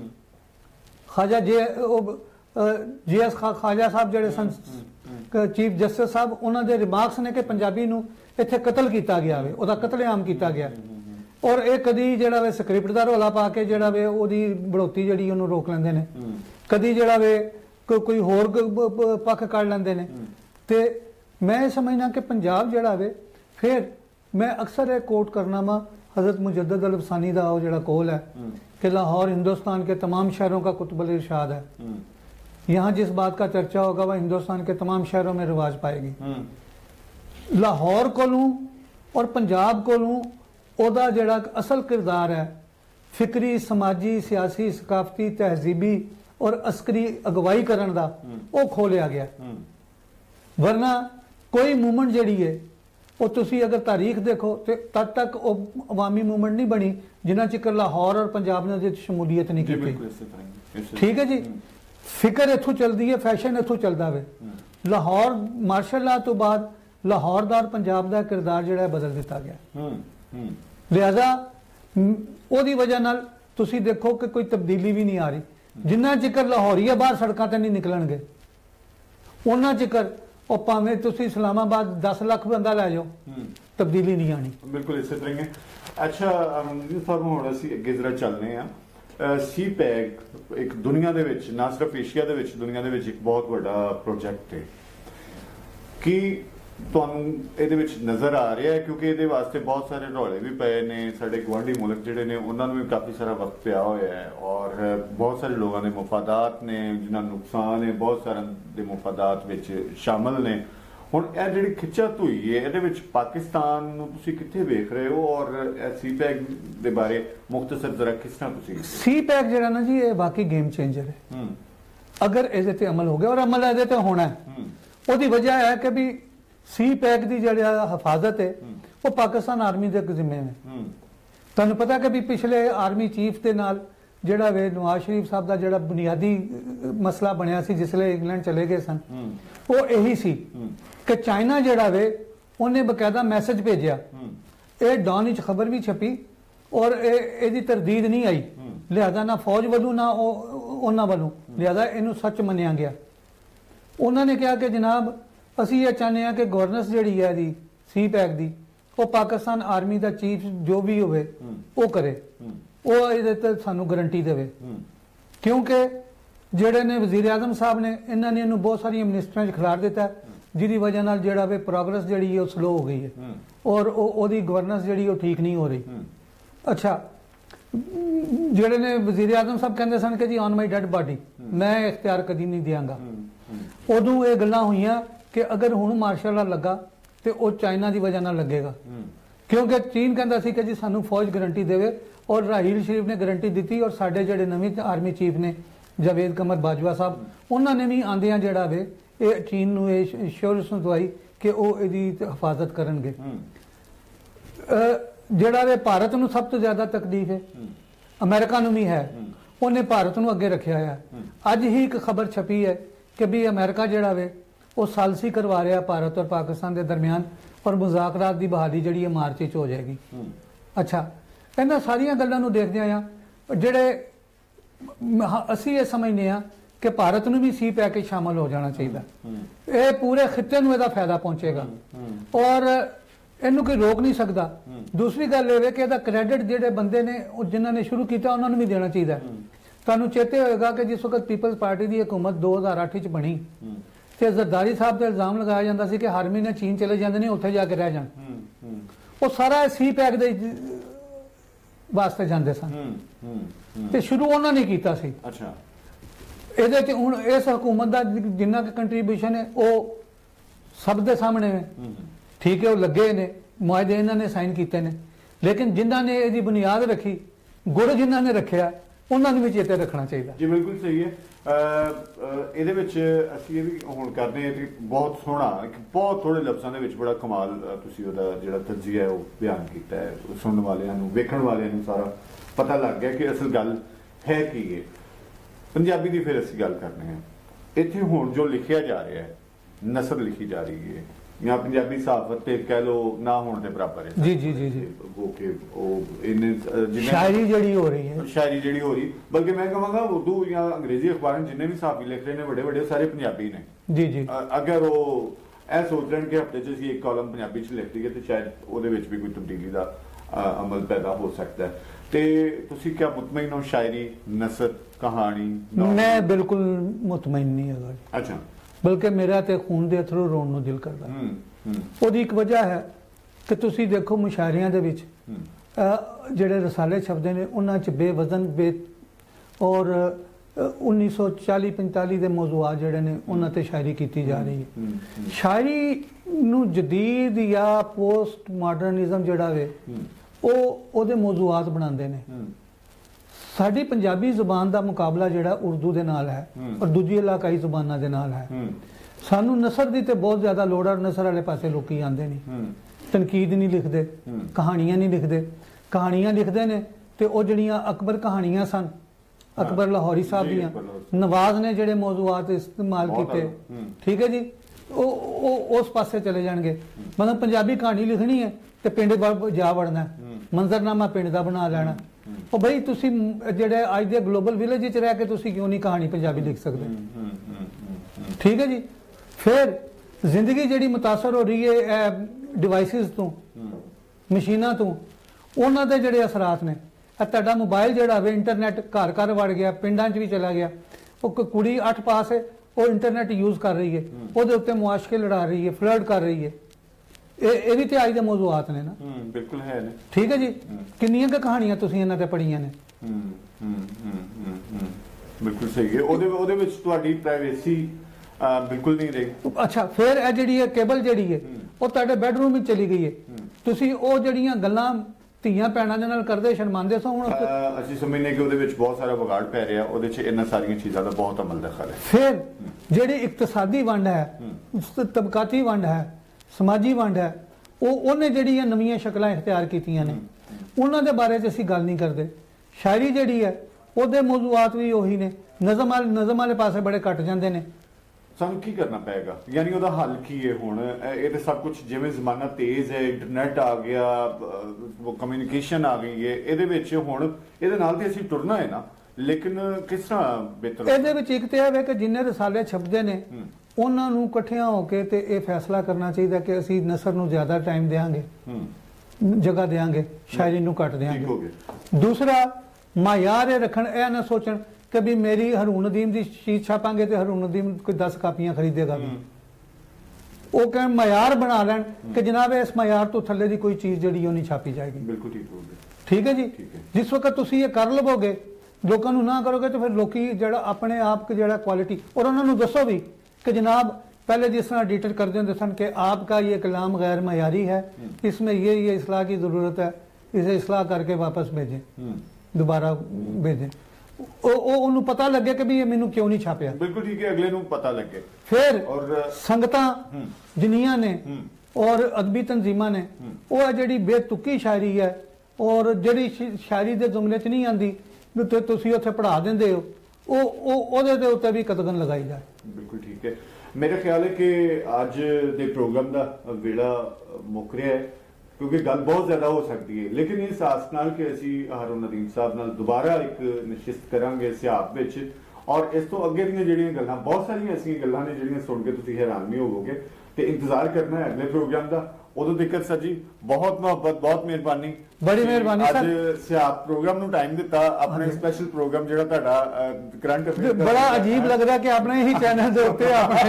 Speaker 3: ਖਾਜਾ ਜੇ ਜੀ ਐਸ ਖਾਜਾ ਸਾਹਿਬ ਜਿਹੜੇ ਸਨ ਚੀਫ ਜਸਟਿਸ ਸਾਹਿਬ, ਉਹਨਾਂ ਦੇ ਰਿਮਾਰਕਸ ਨੇ ਕਿ ਪੰਜਾਬੀ ਨੂੰ ਇੱਥੇ ਕਤਲ ਕੀਤਾ ਗਿਆ ਵੇ, ਉਹਦਾ ਕਤਲੇਆਮ ਕੀਤਾ ਗਿਆ। ਔਰ ਇਹ ਕਦੀ ਜਿਹੜਾ ਵੇ ਸਕ੍ਰਿਪਟ ਦਾ ਰੌਲਾ ਪਾ ਕੇ ਜਿਹੜਾ ਵੇ ਉਹਦੀ ਬੜੋਤੀ ਜਿਹੜੀ ਉਹਨੂੰ ਰੋਕ ਲੈਂਦੇ ਨੇ, ਕਦੀ ਜਿਹੜਾ ਵੇ ਕੋਈ ਹੋਰ ਪੱਖ ਕੱਢ ਲੈਂਦੇ ਨੇ। ਤੇ ਮੈਂ ਸਮਝਣਾ ਕਿ ਪੰਜਾਬ ਜਿਹੜਾ ਵੇ ਫਿਰ मैं अक्सर ये कोट करना वा हज़रत मुजद्दद अल अफ़सानी दा वो जड़ा कौल है कि लाहौर हिंदुस्तान के तमाम शहरों का कुतुबुल इरशाद है। यहाँ जिस बात का चर्चा होगा वह हिंदुस्तान के तमाम शहरों में रिवाज पाएगी। लाहौर कोलों और पंजाब कोलों ओदा जड़ा असल किरदार है फिक्री समाजी सियासी सकाफती तहजीबी और अस्करी अगवाई करन दा वो खो लिया गया। वरना कोई मूवमेंट जड़ी है वो तुसी अगर तारीख देखो तो तद तक वो अवामी मूवमेंट नहीं बनी जिन्ना चिकर लाहौर और पंजाब ने शमूलियत नहीं की। ठीक है जी, फिक्र इथों चलती है, फैशन इथों चलता वे। लाहौर मार्शल लॉ तो बाद लाहौर दा और पंजाब दा किरदार जिहड़ा बदल दिता गया। लिहाजा ओदी वजह नाल तुसी देखो कि कोई तब्दीली भी नहीं आ रही। जिन्ना चिकर लाहौरीआ बाहर सड़कों ते नहीं निकलणगे उन्ना चिकर और भावें तुसी इस्लामाबाद दस लाख बंदा लै जाओ तब्दीली नहीं आनी।
Speaker 2: बिल्कुल इस तरह है। अच्छा साहब हुण असीं अगे जरा चलने आ सी पैक एक दुनिया दे विच ना सिर्फ एशिया दे विच दुनिया दे विच एक बहुत बड़ा प्रोजेक्ट है कि ਤੁਹਾਨੂੰ ਇਹਦੇ ਵਿੱਚ ਨਜ਼ਰ ਆ ਰਿਹਾ ਹੈ ਕਿਉਂਕਿ ਇਹਦੇ ਵਾਸਤੇ ਬਹੁਤ ਸਾਰੇ ਰੌਲੇ ਵੀ ਪਏ ਨੇ। ਸਾਡੇ ਗੁਆਂਢੀ ਮੁਲਕ ਜਿਹੜੇ ਨੇ ਉਹਨਾਂ ਨੂੰ ਵੀ ਕਾਫੀ ਸਾਰਾ ਵਕਤ ਪਿਆ ਹੋਇਆ ਹੈ ਔਰ ਬਹੁਤ ਸਾਰੇ ਲੋਕਾਂ ਦੇ ਮੁਫਾਦਾਤ ਨੇ ਜਿਨ੍ਹਾਂ ਨੂੰ ਨੁਕਸਾਨ ਹੈ, ਬਹੁਤ ਸਾਰਿਆਂ ਦੇ ਮੁਫਾਦਾਤ ਵਿੱਚ ਸ਼ਾਮਲ ਨੇ। ਹੁਣ ਇਹ ਜਿਹੜੀ ਖਿੱਚਾ ਧੋਈ ਹੈ ਇਹਦੇ ਵਿੱਚ ਪਾਕਿਸਤਾਨ ਨੂੰ ਤੁਸੀਂ ਕਿੱਥੇ ਵੇਖ ਰਹੇ ਹੋ ਔਰ ਸੀ ਪੈਕ ਦੇ ਬਾਰੇ ਮੁਖਤਸਰ ਜ਼ਰਾ ਕਿਸ ਤਰ੍ਹਾਂ ਤੁਸੀਂ?
Speaker 3: ਸੀ ਪੈਕ ਜਿਹੜਾ ਨਾ ਜੀ ਇਹ ਬਾਕੀ ਗੇਮ ਚੇਂਜਰ ਹੈ। ਅਗਰ ਇਹਦੇ ਤੇ ਅਮਲ ਹੋ ਗਿਆ ਔਰ ਅਮਲ ਇਹਦੇ ਤੇ ਹੋਣਾ ਉਹਦੀ ਵਜ੍ਹਾ ਹੈ ਕਿ ਵੀ सी पैक की जी हिफाजत है वो पाकिस्तान आर्मी के जिम्मे में। तुहानू पता कि भी पिछले आर्मी चीफ के नाल जिहड़ा वे नवाज शरीफ साहब का जिहड़ा बुनियादी मसला बनया सी जिसले इंग्लैंड चले गए सन वो यही सी कि चाइना जिहड़ा वे उन्हें बकायदा मैसेज भेजिया, ये डॉन विच खबर भी छपी और इसकी तरदीद नहीं आई। लिहाजा ना फौज वालों ना उन्हां वालों लिहाजा इनू सच मनिया गया। उन्होंने कहा कि जनाब ਅਸੀਂ ਇਹ ਚਾਹੁੰਦੇ ਹਾਂ ਕਿ ਗਵਰਨੈਂਸ ਜਿਹੜੀ ਹੈ ਦੀ ਸੀ ਪੈਕ ਦੀ ਉਹ ਪਾਕਿਸਤਾਨ ਆਰਮੀ ਦਾ ਚੀਫ ਜੋ ਵੀ ਹੋਵੇ ਉਹ ਕਰੇ, ਉਹ ਇਹਦੇ ਤੇ ਸਾਨੂੰ ਗਾਰੰਟੀ ਦੇਵੇ। ਕਿਉਂਕਿ ਜਿਹੜੇ ਨੇ ਵਜ਼ੀਰ ਆਜ਼ਮ ਸਾਹਿਬ ਨੇ ਇਹਨਾਂ ਨੇ ਇਹਨੂੰ ਬਹੁਤ ਸਾਰੀਆਂ ਮਿਨਿਸਟਰਾਂ 'ਚ ਖਿਲਾਰ ਦਿੱਤਾ ਜਿਹਦੀ ਵਜ੍ਹਾ ਨਾਲ ਜਿਹੜਾ ਵੇ ਪ੍ਰੋਗਰੈਸ ਜਿਹੜੀ ਹੈ ਉਹ ਸਲੋ ਹੋ ਗਈ ਹੈ ਔਰ ਉਹਦੀ ਗਵਰਨੈਂਸ ਜਿਹੜੀ ਉਹ ਠੀਕ ਨਹੀਂ ਹੋ ਰਹੀ। ਅੱਛਾ, ਜਿਹੜੇ ਨੇ ਵਜ਼ੀਰ ਆਜ਼ਮ ਸਾਹਿਬ ਕਹਿੰਦੇ ਸਨ ਕਿ ਜੀ ਔਨ ਮਾਈ ਡੈਡ ਬਾਡੀ ਮੈਂ ਇਖਤਿਆਰ ਕਦੀ ਨਹੀਂ ਦਿਆਂਗਾ। ਉਦੋਂ ਇਹ ਗੱਲਾਂ ਹੋਈਆਂ कि अगर हुण मार्शल लॉ लगा तो वह चाइना की वजह नाल लगेगा क्योंकि चीन कहता सी कि जी सानू फौज गारंटी देवे और राहील शरीफ ने गारंटी दी और साडे जिहड़े नवीं आर्मी चीफ ने जावेद कमर बाजवा साहब उन्होंने भी आंदियां जिहड़ा वे ये चीन नूं ये एश्योरेंस दवाई कि वह इहदी हिफाजत करनगे। जिहड़ा वे भारत नूं सब तो ज़्यादा तकलीफ है, अमेरिका नूं भी है, उन्हें भारत नूं अगे रखिया है। अज ही एक खबर छपी है कि भी अमेरिका जिहड़ा वे ਉਹ ਸਾਲਸੀ ਕਰਵਾ ਰਿਹਾ ਭਾਰਤ ਔਰ ਪਾਕਿਸਤਾਨ ਦੇ ਦਰਮਿਆਨ, ਔਰ ਮੁਜ਼ਾਕਰਾਤ ਦੀ ਬਹਾਲੀ ਜਿਹੜੀ ਹੈ ਮਾਰਚ ਵਿੱਚ ਹੋ ਜਾਏਗੀ। ਅੱਛਾ, ਇਹਨਾਂ ਸਾਰੀਆਂ ਗੱਲਾਂ ਨੂੰ ਦੇਖਦੇ ਆ ਜਿਹੜੇ ਅਸੀਂ ਇਹ ਸਮਝਦੇ ਆ ਕਿ ਭਾਰਤ ਨੂੰ ਵੀ ਸੀ ਪੈਕੇਜ ਸ਼ਾਮਲ ਹੋ ਜਾਣਾ ਚਾਹੀਦਾ, ਇਹ ਪੂਰੇ ਖਿੱਤੇ ਨੂੰ ਇਹਦਾ ਫਾਇਦਾ ਪਹੁੰਚੇਗਾ ਔਰ ਇਹਨੂੰ ਕੋਈ ਰੋਕ ਨਹੀਂ ਸਕਦਾ। ਦੂਸਰੀ ਗੱਲ ਇਹ ਹੈ ਕਿ ਇਹਦਾ ਕ੍ਰੈਡਿਟ ਜਿਹੜੇ ਬੰਦੇ ਨੇ ਜਿਨ੍ਹਾਂ ਨੇ ਸ਼ੁਰੂ ਕੀਤਾ ਉਹਨਾਂ ਨੂੰ ਵੀ ਦੇਣਾ ਚਾਹੀਦਾ। ਤੁਹਾਨੂੰ ਚੇਤੇ ਹੋਏਗਾ ਕਿ ਜਿਸ ਵਕਤ ਪੀਪਲਸ ਪਾਰਟੀ ਦੀ ਹਕੂਮਤ ਦੋ ਹਜ਼ਾਰ ਅੱਠ ਵਿੱਚ ਬਣੀ ਤੇ ਜ਼ਰਦਾਰੀ ਸਾਹਿਬ ਤੇ ਇਲਜ਼ਾਮ ਲਗਾਇਆ ਜਾਂਦਾ ਸੀ ਕਿ ਹਰ ਮਹੀਨੇ ਚੀਨ ਚਲੇ ਜਾਂਦੇ ਨੇ, ਉੱਥੇ ਜਾ ਕੇ ਰਹਿ ਜਾਣ। ਉਹ ਸਾਰਾ ਸੀ ਪੈਕ ਦੇ ਵਾਸਤੇ ਜਾਂਦੇ ਸਨ ਤੇ ਸ਼ੁਰੂ ਉਹਨਾਂ ਨੇ ਕੀਤਾ ਸੀ।
Speaker 2: ਅੱਛਾ,
Speaker 3: ਇਹਦੇ ਚ ਹੁਣ ਇਸ ਹਕੂਮਤ ਦਾ ਜਿੰਨਾ ਕੁ ਕੰਟਰੀਬਿਊਸ਼ਨ ਹੈ ਉਹ ਸਭ ਦੇ ਸਾਹਮਣੇ ਹੈ। ਠੀਕ ਹੈ, ਉਹ ਲੱਗੇ ਨੇ ਮੁਆਹਦੇ ਇਹਨਾਂ ਨੇ ਸਾਈਨ ਕੀਤੇ ਨੇ, ਲੇਕਿਨ ਜਿਨ੍ਹਾਂ ਨੇ ਇਹਦੀ ਬੁਨਿਆਦ ਰੱਖੀ, ਗੁੜ ਜਿਨ੍ਹਾਂ ਨੇ ਰੱਖਿਆ, ਉਹਨਾਂ ਨੂੰ ਵੀ ਚੇਤੇ ਰੱਖਣਾ ਚਾਹੀਦਾ।
Speaker 2: ਜੀ ਬਿਲਕੁਲ ਸਹੀ ਹੈ। ਇਹਦੇ ਵਿੱਚ ਅਸੀਂ ਇਹ ਵੀ ਹੁਣ ਕਰਦੇ ਹਾਂ ਕਿ ਬਹੁਤ ਸੋਹਣਾ, ਇੱਕ ਬਹੁਤ ਥੋੜੇ ਲਫ਼ਜ਼ਾਂ ਦੇ ਵਿੱਚ ਬੜਾ ਕਮਾਲ ਤੁਸੀਂ ਉਹਦਾ ਜਿਹੜਾ ਤਜਜ਼ੀਆ ਹੈ ਉਹ ਬਿਆਨ ਕੀਤਾ ਹੈ। ਸੁਣਨ ਵਾਲਿਆਂ ਨੂੰ, ਵੇਖਣ ਵਾਲਿਆਂ ਨੂੰ ਸਾਰਾ ਪਤਾ ਲੱਗ ਗਿਆ ਕਿ ਅਸਲ ਗੱਲ ਹੈ ਕੀ ਹੈ। ਪੰਜਾਬੀ ਦੀ ਫਿਰ ਅਸੀਂ ਗੱਲ ਕਰਨੇ ਹਾਂ। ਇੱਥੇ ਹੁਣ ਜੋ ਲਿਖਿਆ ਜਾ ਰਿਹਾ ਹੈ, ਨਸਰ ਲਿਖੀ ਜਾ ਰਹੀ ਹੈ ਜਾਂ ਪੰਜਾਬੀ ਸਾਫਤ ਤੇ ਕਹਿ ਲੋ ਨਾ ਹੋਣ ਦੇ ਬਰਾਬਰ ਹੈ।
Speaker 3: ਜੀ ਜੀ ਜੀ ਜੀ
Speaker 2: ਉਹ ਕਿ ਉਹ ਇਹਨੇ
Speaker 3: ਸ਼ਾਇਰੀ ਜਿਹੜੀ ਹੋ ਰਹੀ ਹੈ,
Speaker 2: ਸ਼ਾਇਰੀ ਜਿਹੜੀ ਹੋ ਰਹੀ, ਬਲਕਿ ਮੈਂ ਕਹਾਂਗਾ ਉਰਦੂ ਜਾਂ ਅੰਗਰੇਜ਼ੀ ਅਖਬਾਰਾਂ ਜਿੰਨੇ ਵੀ ਸਾਫੀ ਲਿਖ ਰਹੇ ਨੇ ਵੱਡੇ ਵੱਡੇ ਸਾਰੇ ਪੰਜਾਬੀ ਨੇ।
Speaker 3: ਜੀ ਜੀ
Speaker 2: ਅਗਰ ਉਹ ਇਹ ਸੋਚ ਲੈਣ ਕਿ ਹਫ਼ਤੇ 'ਚ ਅਸੀਂ ਇੱਕ ਕਾਲਮ ਪੰਜਾਬੀ 'ਚ ਲਿਖ ਦਈਏ ਤੇ ਸ਼ਾਇਦ ਉਹਦੇ ਵਿੱਚ ਵੀ ਕੋਈ ਤਬਦੀਲੀ ਦਾ ਅਮਲ ਪੈਦਾ ਹੋ ਸਕਦਾ ਹੈ। ਤੇ ਤੁਸੀਂ ਕਿਆ ਮੁਤਮਈਨ ਹੋ ਸ਼ਾਇਰੀ, ਨਸਰ, ਕਹਾਣੀ?
Speaker 3: ਮੈਂ ਬਿਲਕੁਲ ਮੁਤਮਈਨ ਨਹੀਂ ਹੈਗਾ।
Speaker 2: ਅੱਛਾ,
Speaker 3: ਬਲਕਿ ਮੇਰਾ ਤੇ ਖੂਨ ਦੇ ਅਥਰੂ ਰੋਣ ਨੂੰ ਦਿਲ ਕਰਦਾ। ਉਹਦੀ ਇੱਕ ਵਜ੍ਹਾ ਹੈ ਕਿ ਤੁਸੀਂ ਦੇਖੋ ਮੁਸ਼ਾਇਰਿਆਂ ਦੇ ਵਿੱਚ ਜਿਹੜੇ ਰਸਾਲੇ ਛਪਦੇ ਨੇ ਉਹਨਾਂ 'ਚ ਬੇਵਜ਼ਨ ਬੇ ਔਰ ਉੱਨੀ ਸੌ ਚਾਲੀ ਪੰਤਾਲੀ ਦੇ ਮੌਜ਼ੂਆਤ ਜਿਹੜੇ ਨੇ ਉਹਨਾਂ ਤੇ ਸ਼ਾਇਰੀ ਕੀਤੀ ਜਾ ਰਹੀ ਹੈ। ਸ਼ਾਇਰੀ ਨੂੰ ਜਦੀਦ ਜਾਂ ਪੋਸਟ ਮਾਡਰਨਿਜ਼ਮ ਜਿਹੜਾ ਵੇ ਉਹ ਉਹਦੇ ਮੌਜ਼ੂਆਤ ਬਣਾਉਂਦੇ ਨੇ। ਸਾਡੀ ਪੰਜਾਬੀ ਜ਼ੁਬਾਨ ਦਾ ਮੁਕਾਬਲਾ ਜਿਹੜਾ ਉਰਦੂ ਦੇ ਨਾਲ ਹੈ ਔਰ ਦੂਜੀ ਇਲਾਕਾਈ ਜ਼ੁਬਾਨਾਂ ਦੇ ਨਾਲ ਹੈ। ਸਾਨੂੰ ਨਸਰ ਦੀ ਤੇ ਬਹੁਤ ਜ਼ਿਆਦਾ ਲੋੜ ਹੈ। ਨਸਰ ਵਾਲੇ ਪਾਸੇ ਲੋਕੀ ਆਉਂਦੇ ਨਹੀਂ, ਤਨਕੀਦ ਨਹੀਂ ਲਿਖਦੇ, ਕਹਾਣੀਆਂ ਨਹੀਂ ਲਿਖਦੇ। ਕਹਾਣੀਆਂ ਲਿਖਦੇ ਨੇ ਤੇ ਉਹ ਜਿਹੜੀਆਂ ਅਕਬਰ ਕਹਾਣੀਆਂ ਸਨ, ਅਕਬਰ ਲਾਹੌਰੀ ਸਾਹਿਬ ਦੀਆਂ, ਨਵਾਜ਼ ਨੇ ਜਿਹੜੇ ਮੌਜ਼ੂਆਤ ਇਸਤੇਮਾਲ ਕੀਤੇ, ਠੀਕ ਹੈ ਜੀ, ਉਹ ਉਸ ਪਾਸੇ ਚਲੇ ਜਾਣਗੇ। ਮਤਲਬ ਪੰਜਾਬੀ ਕਹਾਣੀ ਲਿਖਣੀ ਹੈ ਤੇ ਪਿੰਡ ਜਾ ਵੜਨਾ, ਮੰਜ਼ਰਨਾਮਾ ਪਿੰਡ ਦਾ ਬਣਾ ਲੈਣਾ। ਉਹ ਬਈ ਤੁਸੀਂ ਜਿਹੜੇ ਅੱਜ ਦੇ ਗਲੋਬਲ ਵਿਲੇਜ ਵਿੱਚ ਰਹਿ ਕੇ ਤੁਸੀਂ ਕਿਉਂ ਨਹੀਂ ਕਹਾਣੀ ਪੰਜਾਬੀ ਲਿਖ ਸਕਦੇ? ਠੀਕ ਹੈ ਜੀ। ਫਿਰ ਜ਼ਿੰਦਗੀ ਜਿਹੜੀ ਮੁਤਾਸਰ ਹੋ ਰਹੀ ਹੈ ਡਿਵਾਈਸਿਸ ਤੋਂ, ਮਸ਼ੀਨਾਂ ਤੋਂ, ਉਹਨਾਂ ਦੇ ਜਿਹੜੇ ਅਸਰਾਤ ਨੇ। ਤੁਹਾਡਾ ਮੋਬਾਈਲ ਜਿਹੜਾ ਵੇ ਇੰਟਰਨੈਟ ਘਰ ਘਰ ਵੜ ਗਿਆ, ਪਿੰਡਾਂ 'ਚ ਵੀ ਚਲਾ ਗਿਆ। ਉਹ ਕੁੜੀ ਅੱਠ ਪਾਸ ਹੈ, ਉਹ ਇੰਟਰਨੈਟ ਯੂਜ਼ ਕਰ ਰਹੀ ਹੈ, ਉਹਦੇ ਉੱਤੇ ਮੁਆਸ਼ਕੇ ਲੜਾ ਰਹੀ ਹੈ, ਫਲਰਟ ਕਰ ਰਹੀ ਹੈ। ਇਹ ਇਹ ਵੀ ਤੇ ਅੱਜ ਦੇ ਮੌਜ਼ੂਆਤ ਨੇ ਨਾ।
Speaker 2: ਬਿਲਕੁਲ ਹੈ ਨੇ।
Speaker 3: ਠੀਕ ਹੈ ਜੀ। ਕਿੰਨੀਆਂ ਕੁ ਕਹਾਣੀਆਂ ਤੁਸੀਂ ਇਹਨਾਂ ਤੇ ਪੜ੍ਹੀਆਂ ਨੇ?
Speaker 2: ਬਿਲਕੁਲ ਸਹੀ ਹੈ। ਉਹਦੇ ਉਹਦੇ ਵਿੱਚ ਤੁਹਾਡੀ ਪ੍ਰਾਈਵੇਸੀ ਬਿਲਕੁਲ ਨਹੀਂ ਰਹੀ।
Speaker 3: ਅੱਛਾ, ਫਿਰ ਇਹ ਜਿਹੜੀ ਹੈ ਕੇਬਲ ਜਿਹੜੀ ਹੈ ਉਹ ਤੁਹਾਡੇ ਬੈਡਰੂਮ ਵਿੱਚ ਚਲੀ ਗਈ ਹੈ। ਤੁਸੀਂ ਉਹ ਜਿਹੜੀਆਂ ਗੱਲਾਂ ਧੀਆਂ ਭੈਣਾਂ ਦੇ ਨਾਲ ਕਰਦੇ ਸ਼ਰਮਾਂਦੇ ਸੋ, ਹੁਣ
Speaker 2: ਅਸੀਂ ਸਮਝਨੇ ਕਿ ਉਹਦੇ ਵਿੱਚ ਬਹੁਤ ਸਾਰਾ ਵਿਗਾੜ ਪੈ ਰਿਹਾ, ਉਹਦੇ 'ਚ ਇਹਨਾਂ ਸਾਰੀਆਂ ਚੀਜ਼ਾਂ ਦਾ ਬਹੁਤ ਅਮਲ ਦਖਲ ਹੈ।
Speaker 3: ਫਿਰ ਜਿਹੜੀ ਇਕਤਸਾਦੀ ਵੰਡ ਹੈ, ਤਬਕਾਤੀ ਵੰਡ ਹੈ, ਸਮਾਜੀ ਵੰਡ ਹੈ, ਉਹ ਉਹਨੇ ਜਿਹੜੀਆਂ ਨਵੀਆਂ ਸ਼ਕਲਾਂ ਇਖਤਿਆਰ ਕੀਤੀਆਂ ਨੇ, ਉਹਨਾਂ ਦੇ ਬਾਰੇ 'ਚ ਅਸੀਂ ਗੱਲ ਨਹੀਂ ਕਰਦੇ। ਸ਼ਾਇਰੀ ਜਿਹੜੀ ਹੈ ਉਹਦੇ ਮੌਜ਼ੂਆਤ ਵੀ ਉਹੀ ਨੇ। ਨਜ਼ਮ ਵਾਲੇ ਨਜ਼ਮ ਵਾਲੇ ਪਾਸੇ ਬੜੇ ਘੱਟ ਜਾਂਦੇ ਨੇ।
Speaker 2: ਸਾਨੂੰ ਕੀ ਕਰਨਾ ਪਏਗਾ? ਯਾਨੀ ਉਹਦਾ ਹੱਲ ਕੀ ਹੈ? ਹੁਣ ਇਹ ਤੇ ਸਭ ਕੁਝ ਜਿਵੇਂ ਜ਼ਮਾਨਾ ਤੇਜ਼ ਹੈ, ਇੰਟਰਨੈਟ ਆ ਗਿਆ, ਕਮਿਊਨੀਕੇਸ਼ਨ ਆ ਗਈ ਹੈ, ਇਹਦੇ ਵਿੱਚ ਹੁਣ ਇਹਦੇ ਨਾਲ ਤੇ ਅਸੀਂ ਟੁਰਨਾ ਹੈ ਨਾ, ਲੇਕਿਨ ਕਿਸ ਤਰ੍ਹਾਂ ਬਿਹਤਰ?
Speaker 3: ਇਹਦੇ ਵਿੱਚ ਇੱਕ ਤੇ ਇਹ ਹੈ ਕਿ ਜਿੰਨੇ ਰਸਾਲੇ ਛਪਦੇ ਨੇ ਉਹਨਾਂ ਨੂੰ ਇਕੱਠਿਆਂ ਹੋ ਕੇ ਤੇ ਇਹ ਫੈਸਲਾ ਕਰਨਾ ਚਾਹੀਦਾ ਕਿ ਅਸੀਂ ਨਸਰ ਨੂੰ ਜ਼ਿਆਦਾ ਟਾਈਮ ਦੇਵਾਂਗੇ, ਜਗ੍ਹਾ ਦੇਵਾਂਗੇ, ਸ਼ਾਇਰੀ ਨੂੰ ਘੱਟ ਦੇਵਾਂਗੇ। ਦੂਸਰਾ ਮਾਇਆਰ ਇਹ ਰੱਖਣ, ਇਹ ਨਾ ਸੋਚਣ ਕਿ ਵੀ ਮੇਰੀ ਹਰੂਨ ਨਦੀਮ ਦੀ ਸ਼ੀਟ ਛਾਪਾਂਗੇ ਤੇ ਹਰੂਨ ਨਦੀਮ ਕੋਈ ਦਸ ਕਾਪੀਆਂ ਖਰੀਦੇਗਾ। ਉਹ ਕਹਿਣ ਮਾਇਆਰ ਬਣਾ ਲੈਣ ਕਿ ਜਨਾਬ ਇਸ ਮਾਇਆਰ ਤੋਂ ਥੱਲੇ ਦੀ ਕੋਈ ਚੀਜ਼ ਜਿਹੜੀ ਉਹ ਨਹੀਂ ਛਾਪੀ ਜਾਏਗੀ।
Speaker 2: ਬਿਲਕੁਲ ਠੀਕ ਹੋ ਗਿਆ।
Speaker 3: ਠੀਕ ਹੈ ਜੀ। ਜਿਸ ਵਕਤ ਤੁਸੀਂ ਇਹ ਕਰ ਲਵੋਗੇ, ਲੋਕਾਂ ਨੂੰ ਨਾ ਕਰੋਗੇ ਤੇ ਫਿਰ ਲੋਕੀ ਜਿਹੜਾ ਆਪਣੇ ਆਪ ਜਿਹੜਾ ਕੁਆਲਿਟੀ, ਔਰ ਉਹਨਾਂ ਨੂੰ ਦੱਸੋ ਵੀ कि जनाब पहले जिस तरह एडिटर करते होते सन कि आपका ये कलाम गैर मयारी है, इसमें ये ये इसलाह की ज़रूरत है, इसे इसलाह करके वापस भेजें, दोबारा भेजें। ਉਹਨੂੰ ਪਤਾ ਲੱਗੇ ਕਿ ਵੀ ਇਹ ਮੈਨੂੰ ਕਿਉਂ ਨਹੀਂ ਛਾਪਿਆ।
Speaker 2: ਬਿਲਕੁਲ ਠੀਕ ਹੈ, ਅਗਲੇ ਨੂੰ ਪਤਾ ਲੱਗੇ।
Speaker 3: ਫਿਰ ਸੰਗਤਾਂ ਜਿੰਨੀਆਂ ਨੇ ਔਰ ਅਦਬੀ ਤਨਜ਼ੀਮਾਂ ਨੇ, ਉਹ ਜਿਹੜੀ ਬੇਤੁਕੀ ਸ਼ਾਇਰੀ ਹੈ ਔਰ ਜਿਹੜੀ ਸ਼ਾਇਰੀ ਦੇ ਜੁਮਲੇ 'ਚ ਨਹੀਂ ਆਂਦੀ ਤੁਸੀਂ ਉੱਥੇ ਪੜ੍ਹਾ ਦਿੰਦੇ ਹੋ, ਉਹ ਉਹਦੇ ਦੇ ਉੱਤੇ ਵੀ ਕਦਗਨ ਲਗਾਈ ਜਾਏ।
Speaker 2: ਬਿਲਕੁਲ ਠੀਕ ਹੈ। मेरा ख्याल है कि अज के प्रोग्राम का वेला मुक रहा है क्योंकि गल बहुत ज्यादा हो सकती है, लेकिन इस आस नाल कि असी हारून नदीम साहब नाल दोबारा एक निश्चित करांगे सियाब विच, और इस तो अगे दी जिहड़ियां गल्लां बहुत सारियां ऐसियां गल्लां ने जिहड़ियां सुन के तुसीं हैरान भी होवोगे ते इंतजार करना है अगले प्रोग्राम का। उदों तक सर जी बहुत मुहब्बत, बहुत मेहरबानी,
Speaker 3: बड़ी मेहरबानी सर।
Speaker 2: अज सियाब प्रोग्राम नूं टाइम दिता, अपने स्पेशल प्रोग्राम जिहड़ा तुहाडा करंट अफेयर
Speaker 3: बड़ा अजीब लग रहा कि अपने ही चैनल दे उत्ते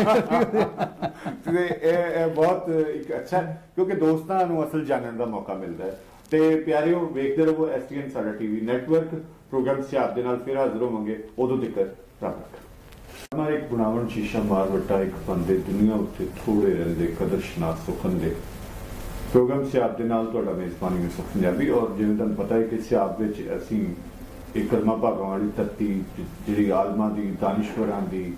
Speaker 2: ਇਹ ਬਹੁਤ ਇੱਕ ਅੱਛਾ, ਕਿਉਂਕਿ ਦੋਸਤਾਂ ਨੂੰ ਅਸਲ ਜਾਣਨ ਦਾ ਮੌਕਾ ਮਿਲਦਾ ਹੈ। ਤੇ ਪਿਆਰਿਓ, ਵੇਖਦੇ ਰਹੋ ਐਸ ਟੀ ਐਨ ਸਾਡਾ ਟੀਵੀ ਨੈਟਵਰਕ। ਪ੍ਰੋਗਰਾਮ ਸਿਆਬ ਦੇ ਨਾਲ ਫਿਰ ਹਾਜ਼ਰ ਹੋਵਾਂਗੇ, ਉਦੋਂ ਤੱਕ ਰੱਬ ਰੱਖਾ। ਮੈਂ ਇੱਕ ਬਣਾਵਣ ਸ਼ੀਸ਼ਾ ਮਾਰ ਵੱਟਾ ਇੱਕ ਬੰਦੇ ਦੁਨੀਆ ਉੱਤੇ ਥੋੜੇ ਰਹਿੰਦੇ ਕਦਰਸ਼ਨਾਸ ਸੁਖਨ ਦੇ। ਪ੍ਰੋਗਰਾਮ ਸਿਆਬ ਦੇ ਨਾਲ ਤੁਹਾਡਾ ਮੇਜ਼ਬਾਨੀ ਯੂਸਫ ਪੰਜਾਬੀ, ਔਰ ਜਿਵੇਂ ਤੁਹਾਨੂੰ ਪਤਾ ਹੈ ਕਿ ਸਿਆਬ ਵਿੱਚ ਅਸੀਂ ਇੱਕ ਕਰਮਾ ਭਾਗਾਂ ਵਾਲੀ ਧਰਤੀ ਜਿਹੜੀ ਆਲਮਾਂ ਦੀ, ਦਾਨਿਸ਼ਵਰਾਂ ਦੀ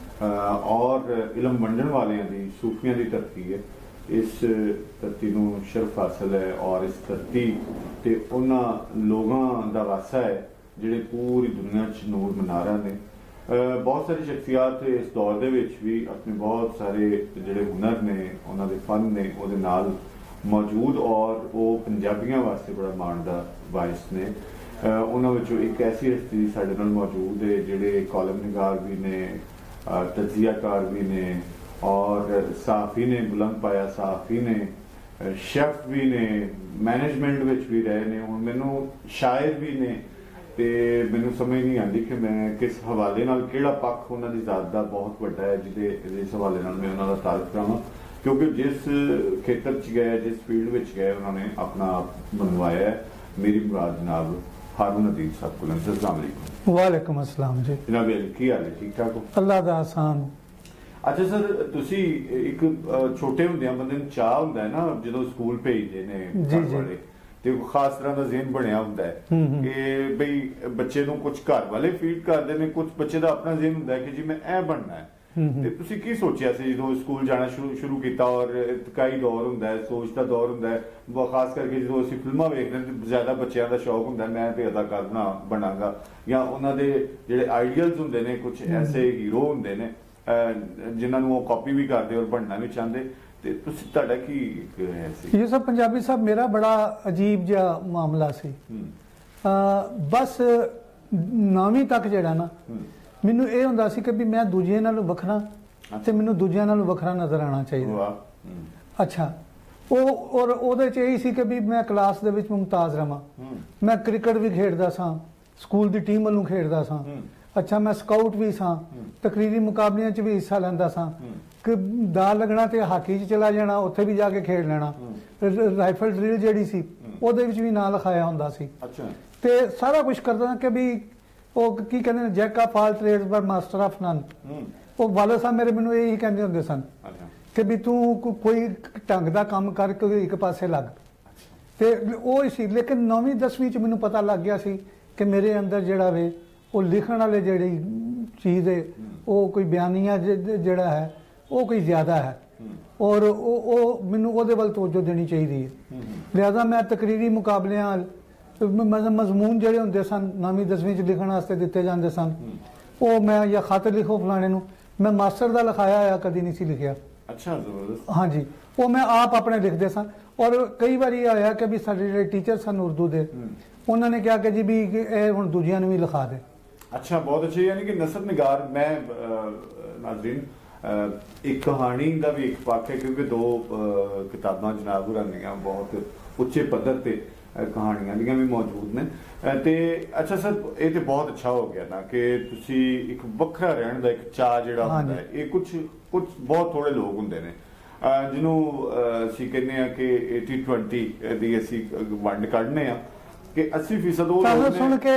Speaker 2: और इलम वंडन वालियां दी, सूफियां दी धरती है। इस धरती नूं शरफ हासिल है और इस धरती ते उन्हां लोगां दा वासा है जिहड़े पूरी दुनिया च नूर मनारा ने। बहुत सारी शख्सियात इस दौर दे विच भी अपने बहुत सारे जिहड़े हुनर ने, उन्हां दे फन ने उहदे नाल मौजूद, और वो पंजाबियां वास्ते बड़ा माण दा बाइस ने। उन्हां विचों एक ऐसी हस्ती साडे नाल मौजूद है जिहड़े कॉलम निगार भी ने, तजियाकार भी ने, और साफी ने, बुलंद पाया साफी ने, शेफ भी ने, मैनेजमेंट विच भी रहे ने, हुण मैनू शायर भी ने। ते मैनू समझ नहीं आती कि मैं किस हवाले नाल किहड़ा पक्ष उन्हां दी ज़ात दा बहुत वड्डा है जिहदे जिस हवाले नाल मैं उन्हां दा तारीफ करावां, क्योंकि जिस खेतर च गए, जिस फील्ड विच गए, उन्होंने अपना आप मनवाया है। मेरी मुराद जनाब हारून नदीम साहब को। अस्सलाम वालेकुम।
Speaker 3: वालेकुम अस्सलाम जी।
Speaker 2: जनाब की हाल है? ठीक ठाक हो?
Speaker 3: अल्लाह दा आसान।
Speaker 2: अच्छा सर, तुसी एक छोटे हुंदियां बंदे नूं चाह हुंदा है ना जदों स्कूल भेजदे ने घर वाले, ते खास तरह दा ज़हन बनया हुंदा है कि भई बच्चे नूं कुछ घर वाले फीड करदे ने, कुछ बच्चे दा अपना ज़हन हुंदा है कि जी मैं ए बनना है। ਤੇ ਤੁਸੀਂ ਕੀ ਸੋਚਿਆ ਸੀ ਜਦੋਂ ਸਕੂਲ ਜਾਣਾ ਸ਼ੁਰੂ ਸ਼ੁਰੂ ਕੀਤਾ? ਔਰ ਇਤਕਾਈ ਦੌਰ ਹੁੰਦਾ ਹੈ, ਸੋਚ ਦਾ ਦੌਰ ਹੁੰਦਾ ਹੈ, ਖਾਸ ਕਰਕੇ ਜਦੋਂ ਅਸੀਂ ਫਿਲਮਾਂ ਵੇਖਦੇ ਹਾਂ ਤੇ ਜ਼ਿਆਦਾ ਬੱਚਿਆਂ ਦਾ ਸ਼ੌਕ ਹੁੰਦਾ ਮੈਂ ਤੇ ਅਦਾਕਾਰ ਬਣਾ ਬਣਾਂਗਾ, ਜਾਂ ਉਹਨਾਂ ਦੇ ਜਿਹੜੇ ਆਈਡੀਅਲਸ ਹੁੰਦੇ ਨੇ, ਕੁਝ ਐਸੇ ਹੀਰੋ ਹੁੰਦੇ ਨੇ ਜਿਨ੍ਹਾਂ ਨੂੰ ਉਹ ਕਾਪੀ ਵੀ ਕਰਦੇ ਔਰ ਬਣਨਾ ਵੀ ਚਾਹੁੰਦੇ। ਤੇ ਤੁਸੀਂ ਤੁਹਾਡਾ ਕੀ ਹੈ ਸੀ?
Speaker 3: ਯੂਸਫ ਪੰਜਾਬੀ ਸਾਹਿਬ, ਮੇਰਾ ਬੜਾ ਅਜੀਬ ਜਿਹਾ ਮਾਮਲਾ ਸੀ। ਬਸ ਨੌਵੀਂ ਤੱਕ ਜਿਹੜਾ ਨਾ ਮੈਨੂੰ ਇਹ ਹੁੰਦਾ ਸੀ ਕਿ ਵੀ ਮੈਂ ਦੂਜਿਆਂ ਨਾਲੋਂ ਵੱਖਰਾ ਤੇ ਮੈਨੂੰ ਦੂਜਿਆਂ ਨਾਲੋਂ ਵੱਖਰਾ ਨਜ਼ਰ ਆਉਣਾ ਚਾਹੀਦਾ। ਅੱਛਾ, ਉਹ ਔਰ ਉਹਦੇ ਚ ਇਹ ਸੀ ਕਿ ਵੀ ਮੈਂ ਕਲਾਸ ਦੇ ਵਿੱਚ ਮੁਮਤਾਜ਼ ਰਵਾਂ। ਮੈਂ ਕ੍ਰਿਕਟ ਵੀ ਖੇਡਦਾ ਸਾਂ, ਸਕੂਲ ਦੀ ਟੀਮ ਵੱਲੋਂ ਖੇਡਦਾ ਸਾਂ। ਅੱਛਾ, ਮੈਂ ਸਕਾਊਟ ਵੀ ਸਾਂ, ਤਕਰੀਰੀ ਮੁਕਾਬਲਿਆਂ ਚ ਵੀ ਹਿੱਸਾ ਲੈਂਦਾ ਸਾਂ। ਕਿ ਦਾ ਲੱਗਣਾ ਤੇ ਹਾਕੀ ਚ ਚਲਾ ਜਾਣਾ, ਉੱਥੇ ਵੀ ਜਾ ਕੇ ਖੇਡ ਲੈਣਾ। ਰਾਈਫਲ ਡਰਿਲ ਜਿਹੜੀ ਸੀ ਉਹਦੇ ਵਿੱਚ ਵੀ ਨਾਂ ਲਿਖਾਇਆ ਹੁੰਦਾ ਸੀ। ਤੇ ਸਾਰਾ ਕੁਝ ਕਰਦਾ ਕਿ ਵੀ ਉਹ ਕੀ ਕਹਿੰਦੇ ਨੇ, ਜੈਕ ਆਫ ਆਲ ਟ੍ਰੇਡਸ ਪਰ ਮਾਸਟਰ ਆਫ ਨਨ। ਉਹ ਵਾਲਦ ਸਾਹਿਬ ਮੇਰੇ ਮੈਨੂੰ ਇਹੀ ਕਹਿੰਦੇ ਹੁੰਦੇ ਸਨ ਕਿ ਵੀ ਤੂੰ ਕੋਈ ਢੰਗ ਦਾ ਕੰਮ ਕਰ ਕੇ ਇੱਕ ਪਾਸੇ ਲੱਗ। ਤੇ ਉਹ ਸੀ, ਲੇਕਿਨ ਨੌਵੀਂ ਦਸਵੀਂ ਚ ਮੈਨੂੰ ਪਤਾ ਲੱਗ ਗਿਆ ਸੀ ਕਿ ਮੇਰੇ ਅੰਦਰ ਜਿਹੜਾ ਵੇ ਉਹ ਲਿਖਣ ਵਾਲੇ ਜਿਹੜੀ ਚੀਜ਼ ਹੈ, ਉਹ ਕੋਈ ਬਿਆਨੀਆ ਜਿਹੜਾ ਹੈ ਉਹ ਕੋਈ ਜ਼ਿਆਦਾ ਹੈ, ਔਰ ਉਹ ਉਹ ਮੈਨੂੰ ਉਹਦੇ ਵੱਲ ਤਵੱਜੋ ਦੇਣੀ ਚਾਹੀਦੀ ਹੈ। ਲਿਹਾਜ਼ਾ ਮੈਂ ਤਕਰੀਰੀ ਮੁਕਾਬਲਿਆਂ ਮਜ਼ਮੂਨ ਜਿਹੜੇ ਹੁੰਦੇ ਸਨ ਨੌਵੀਂ ਦਸਵੀਂ ਚ ਲਿਖਣ ਵਾਸਤੇ ਦਿੱਤੇ ਜਾਂਦੇ ਸਨ, ਉਹ ਮੈਂ ਜਾਂ ਖਤ ਲਿਖੋ ਫਲਾਣੇ ਨੂੰ, ਮੈਂ ਮਾਸਟਰ ਦਾ ਲਿਖਾਇਆ ਹੋਇਆ ਕਦੀ ਨਹੀਂ ਸੀ ਲਿਖਿਆ।
Speaker 2: ਅੱਛਾ, ਜ਼ਬਰਦਸਤ।
Speaker 3: ਹਾਂਜੀ, ਉਹ ਮੈਂ ਆਪ ਆਪਣੇ ਲਿਖਦੇ ਸਾਂ। ਔਰ ਕਈ ਵਾਰੀ ਇਹ ਹੋਇਆ ਕਿ ਵੀ ਸਾਡੇ ਜਿਹੜੇ ਟੀਚਰ ਸਨ ਉਰਦੂ ਦੇ, ਉਹਨਾਂ ਨੇ ਕਿਹਾ ਕਿ ਜੀ ਵੀ ਇਹ ਹੁਣ ਦੂਜਿਆਂ ਨੂੰ ਵੀ ਲਿਖਾ ਦੇ।
Speaker 2: ਅੱਛਾ, ਬਹੁਤ ਅੱਛਾ। ਯਾਨੀ ਕਿ ਨਸਰ ਨਿਗਾਰ, ਮੈਂ ਨਾਜ਼ਰੀਨ ਇੱਕ ਕਹਾਣੀ ਦਾ ਵੀ ਇੱਕ ਪੱਖ ਹੈ, ਕਿਉਂਕਿ ਦੋ ਕਿਤਾਬਾਂ ਜਨਾਬ ਹੋਰਾਂ ਦੀਆਂ ਬਹੁਤ ਉੱਚੇ ਪੱਧਰ ਤੇ ਕਹਾਣੀਆਂ ਦੀਆਂ ਵੀ ਮੌਜੂਦ ਨੇ। ਤੇ ਅੱਛਾ ਸਰ, ਇਹ ਤੇ ਬਹੁਤ ਅੱਛਾ ਹੋ ਗਿਆ ਨਾ ਕਿ ਤੁਸੀਂ ਇੱਕ ਵੱਖਰਾ ਰਹਿਣ ਦਾ ਇੱਕ ਚਾਅ ਜਿਹੜਾ ਹੁੰਦਾ ਹੈ, ਇਹ ਕੁਝ ਕੁਝ ਬਹੁਤ ਥੋੜੇ ਲੋਕ ਹੁੰਦੇ ਨੇ ਜਿਹਨੂੰ ਅਸੀਂ ਕਹਿੰਦੇ ਆ ਕਿ eighty twenty ਦੀ ਅਸੀਂ ਵੰਡ ਕੱਢਨੇ ਆ ਕਿ अस्सी ਫੀਸਦ ਉਹ
Speaker 3: ਲੋਕ ਸੁਣ ਕੇ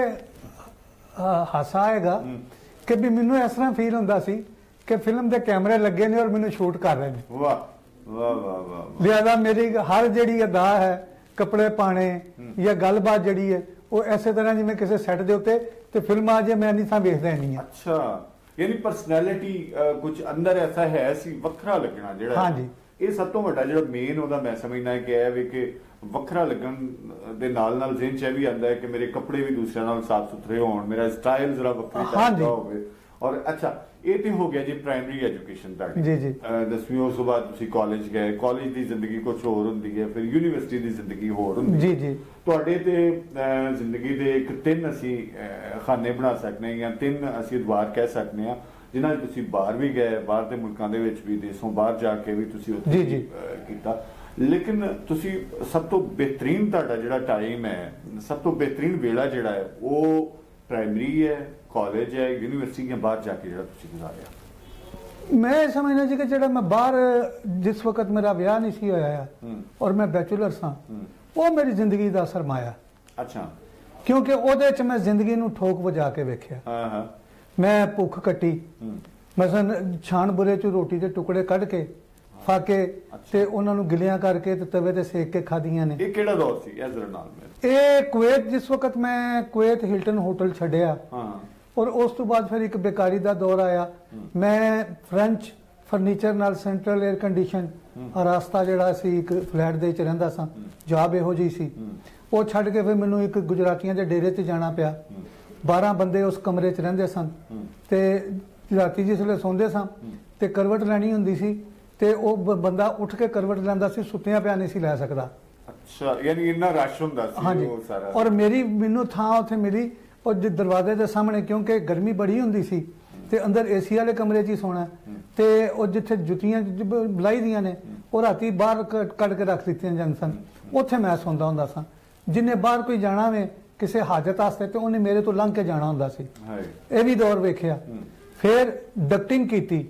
Speaker 3: ਹਾਸਾ ਆਏਗਾ ਕਿ ਵੀ ਮੈਨੂੰ ਇਸ ਤਰ੍ਹਾਂ ਫੀਲ ਹੁੰਦਾ ਸੀ ਕਿ ਫਿਲਮ ਦੇ ਕੈਮਰੇ ਲੱਗੇ ਨੇ ਔਰ ਮੈਨੂੰ ਸ਼ੂਟ ਕਰ ਰਹੇ ਨੇ।
Speaker 2: ਵਾਹ ਵਾਹ ਵਾਹ ਵਾਹ।
Speaker 3: ਲਿਹਾਜ਼ਾ ਮੇਰੀ ਹਰ ਜਿਹੜੀ ਅਦਾ ਹੈ, ਕੱਪੜੇ ਪਾਣੇ ਜਾਂ ਗੱਲਬਾਤ ਜਿਹੜੀ ਹੈ, ਉਹ ਐਸੇ ਤਰ੍ਹਾਂ ਜਿਵੇਂ ਕਿਸੇ ਸੈੱਟ ਦੇ ਉੱਤੇ ਤੇ ਫਿਲਮਾਂ ਜੇ ਮੈਂ ਨਹੀਂ ਸਾਂ ਵੇਖਦਾ ਨਹੀਂ।
Speaker 2: ਅੱਛਾ, ਯਾਨੀ ਪਰਸਨੈਲਿਟੀ ਕੁਝ ਅੰਦਰ ਐਸਾ ਹੈ ਸੀ ਵੱਖਰਾ ਲੱਗਣਾ ਜਿਹੜਾ।
Speaker 3: ਹਾਂਜੀ,
Speaker 2: ਇਹ ਸਭ ਤੋਂ ਵੱਡਾ ਜਿਹੜਾ ਮੇਨ ਉਹਦਾ ਮੈਂ ਸਮਝਦਾ ਕਿ ਇਹ ਵੀ ਕਿ ਵੱਖਰਾ ਲੱਗਣ ਦੇ ਨਾਲ ਨਾਲ ਜ਼ਿਹਨ 'ਚ ਇਹ ਵੀ ਆਉਂਦਾ ਹੈ ਕਿ ਮੇਰੇ ਕੱਪੜੇ ਵੀ ਦੂਸਰਿਆਂ ਨਾਲ ਸਾਫ਼ ਸੁਥਰੇ ਹੋਣ, ਮੇਰਾ ਸਟਾਈਲ ਜ਼ਰਾ ਵੱਖਰੀ ਤਰ੍ਹਾਂ ਦਾ ਹੋਵੇ। ਔਰ ਅੱਛਾ, ਇਹ ਤੇ ਹੋ ਗਿਆ ਜੀ ਪ੍ਰਾਇਮਰੀ ਐਜੂਕੇਸ਼ਨ ਤੱਕ
Speaker 3: ਜੀ ਜੀ
Speaker 2: ਦਸਵੀਂ ਉਸ ਤੋਂ ਬਾਅਦ ਤੁਸੀਂ ਕਾਲਜ ਗਏ ਕਾਲਜ ਦੀ ਜ਼ਿੰਦਗੀ ਕੁਝ ਹੋਰ ਹੁੰਦੀ ਹੈ ਫਿਰ ਯੂਨੀਵਰਸਿਟੀ ਦੀ ਜ਼ਿੰਦਗੀ ਹੋਰ ਹੁੰਦੀ
Speaker 3: ਜੀ ਜੀ
Speaker 2: ਤੁਹਾਡੇ ਤੇ ਜ਼ਿੰਦਗੀ ਦੇ ਇੱਕ ਤਿੰਨ ਅਸੀਂ ਖਾਨੇ ਬਣਾ ਸਕਦੇ ਹਾਂ ਜਾਂ ਤਿੰਨ ਅਸੀਂ ਅਦਵਾਰ ਕਹਿ ਸਕਦੇ ਹਾਂ ਜਿਨ੍ਹਾਂ 'ਚ ਤੁਸੀਂ ਬਾਹਰ ਵੀ ਗਏ ਬਾਹਰ ਦੇ ਮੁਲਕਾਂ ਦੇ ਵਿੱਚ ਵੀ ਦੇਸ਼ੋਂ ਬਾਹਰ ਜਾ ਕੇ ਵੀ ਤੁਸੀਂ ਉੱਥੇ ਕੀਤਾ ਲੇਕਿਨ ਤੁਸੀਂ ਸਭ ਤੋਂ ਬਿਹਤਰੀਨ ਤੁਹਾਡਾ ਜਿਹੜਾ ਟਾਈਮ ਹੈ ਸਭ ਤੋਂ ਬਿਹਤਰੀਨ ਵੇਲਾ ਜਿਹੜਾ ਹੈ ਉਹ ਪ੍ਰਾਇਮਰੀ ਹੈ ਕਾਲਜ ਹੈ ਯੂਨੀਵਰਸਿਟੀ ਜਾਂ ਬਾਹਰ ਜਾ ਕੇ ਜਿਹੜਾ ਤੁਸੀਂ ਗੁਜ਼ਾਰਿਆ
Speaker 3: ਮੈਂ ਸਮਝਦਾ ਜੀ ਕਿ ਜਿਹੜਾ ਮੈਂ ਬਾਹਰ ਜਿਸ ਵਕਤ ਮੇਰਾ ਵਿਆਹ ਨਹੀਂ ਸੀ ਹੋਇਆ ਔਰ ਮੈਂ ਬੈਚਲਰ ਸਾਂ ਉਹ ਮੇਰੀ ਜ਼ਿੰਦਗੀ ਦਾ ਸਰਮਾਇਆ
Speaker 2: ਅੱਛਾ
Speaker 3: ਕਿਉਂਕਿ ਉਹਦੇ 'ਚ ਮੈਂ ਜ਼ਿੰਦਗੀ ਨੂੰ ਠੋਕ ਵਜਾ ਕੇ ਵੇਖਿਆ
Speaker 2: ਹਾਂ ਹਾਂ
Speaker 3: ਮੈਂ ਭੁੱਖ ਕੱਟੀ ਮਸਲਨ ਛਾਣ ਬੁਰੇ 'ਚ ਰੋਟੀ ਦੇ ਟੁਕੜੇ ਕੱਢ ਕੇ ਫਾਕੇ ਤੇ ਉਹਨਾਂ ਨੂੰ ਗਿਲਿਆਂ ਕਰਕੇ ਤੇ ਤਵੇ ਤੇ ਸੇਕ ਕੇ ਖਾਧੀਆਂ ਨੇ
Speaker 2: ਇਹ ਕਿਹੜਾ ਦੌਰ ਸੀ ਇਹ ਜ਼ਰਾ ਨਾਲ ਮੇਰੇ
Speaker 3: ਇਹ ਕੁਵੈਤ ਜਿਸ ਵਕਤ ਮੈਂ ਕੁਵੈਤ ਹਿਲਟਨ ਹੋਟਲ ਛੱਡਿਆ
Speaker 2: ਹਾਂ
Speaker 3: ਔਰ ਉਸ ਤੋਂ ਬਾਅਦ ਫਿਰ ਇੱਕ ਬੇਕਾਰੀ ਦਾ ਦੌਰ ਆਇਆ ਮੈਂ ਫ੍ਰੈਂਚ ਫਰਨੀਚਰ ਨਾਲ ਸੈਂਟਰਲ 에ਅਰ ਕੰਡੀਸ਼ਨ ਰਾਸਤਾ ਜਿਹੜਾ ਸੀ ਇੱਕ ਫਲੈਟ ਦੇ ਵਿੱਚ ਰਹਿੰਦਾ ਸਾਂ ਜੌਬ ਇਹੋ ਜਿਹੀ ਸੀ ਉਹ ਛੱਡ ਕੇ ਫਿਰ ਮੈਨੂੰ ਇੱਕ ਗੁਜਰਾਤੀਆਂ ਦੇ ਡੇਰੇ 'ਚ ਜਾਣਾ ਪਿਆ ਬਾਰਾਂ ਬੰਦੇ ਉਸ ਕਮਰੇ 'ਚ ਰਹਿੰਦੇ ਸਨ ਤੇ ਰਾਤੀ ਜਿਸ ਵੇਲੇ ਸੌਂਦੇ ਸਾਂ ਤੇ ਕਰਵਟ ਲੈਣੀ ਹੁੰਦੀ ਸੀ ਤੇ ਉਹ ਬੰਦਾ ਉੱਠ ਕੇ ਕਰਵਟ ਲੈਂਦਾ ਸੀ ਸੁੱਤਿਆਂ ਪਿਆ ਨਹੀਂ ਸੀ ਲੈ ਸਕਦਾ
Speaker 2: ਅੱਛਾ ਯਾਨੀ ਇੰਨਾ ਰਸ਼ ਹੁੰਦਾ ਸੀ ਉਹ ਸਾਰਾ
Speaker 3: ਔਰ ਮੇਰੀ ਮੈਨੂੰ ਥਾਂ ਉੱਥੇ ਮਿਲੀ ਉਹ ਦਰਵਾਜ਼ੇ ਦੇ ਸਾਹਮਣੇ ਕਿਉਂਕਿ ਗਰਮੀ ਬੜੀ ਹੁੰਦੀ ਸੀ ਤੇ ਅੰਦਰ ਏਸੀ ਵਾਲੇ ਕਮਰੇ 'ਚ ਹੀ ਸੌਣਾ ਤੇ ਉਹ ਜਿੱਥੇ ਜੁੱਤੀਆਂ ਬਲਾਈ ਦੀਆਂ ਨੇ ਉਹ ਰਾਤੀ ਬਾਹਰ ਕੱਢ ਕੇ ਰੱਖ ਦਿੱਤੀਆਂ ਜਾਂਦੀਆਂ ਸਨ ਉੱਥੇ ਮੈਂ ਸੌਂਦਾ ਹੁੰਦਾ ਸਾਂ ਜਿੰਨੇ ਬਾਹਰ ਕੋਈ ਜਾਣਾ ਵੇ ਕਿਸੇ ਹਾਜਤ ਵਾਸਤੇ ਤੇ ਉਹਨੇ ਮੇਰੇ ਤੋਂ ਲੰਘ ਕੇ ਜਾਣਾ ਹੁੰਦਾ ਸੀ ਇਹ ਵੀ ਦੌਰ ਵੇਖਿਆ ਫਿਰ ਡਕਟਿੰਗ ਕੀਤੀ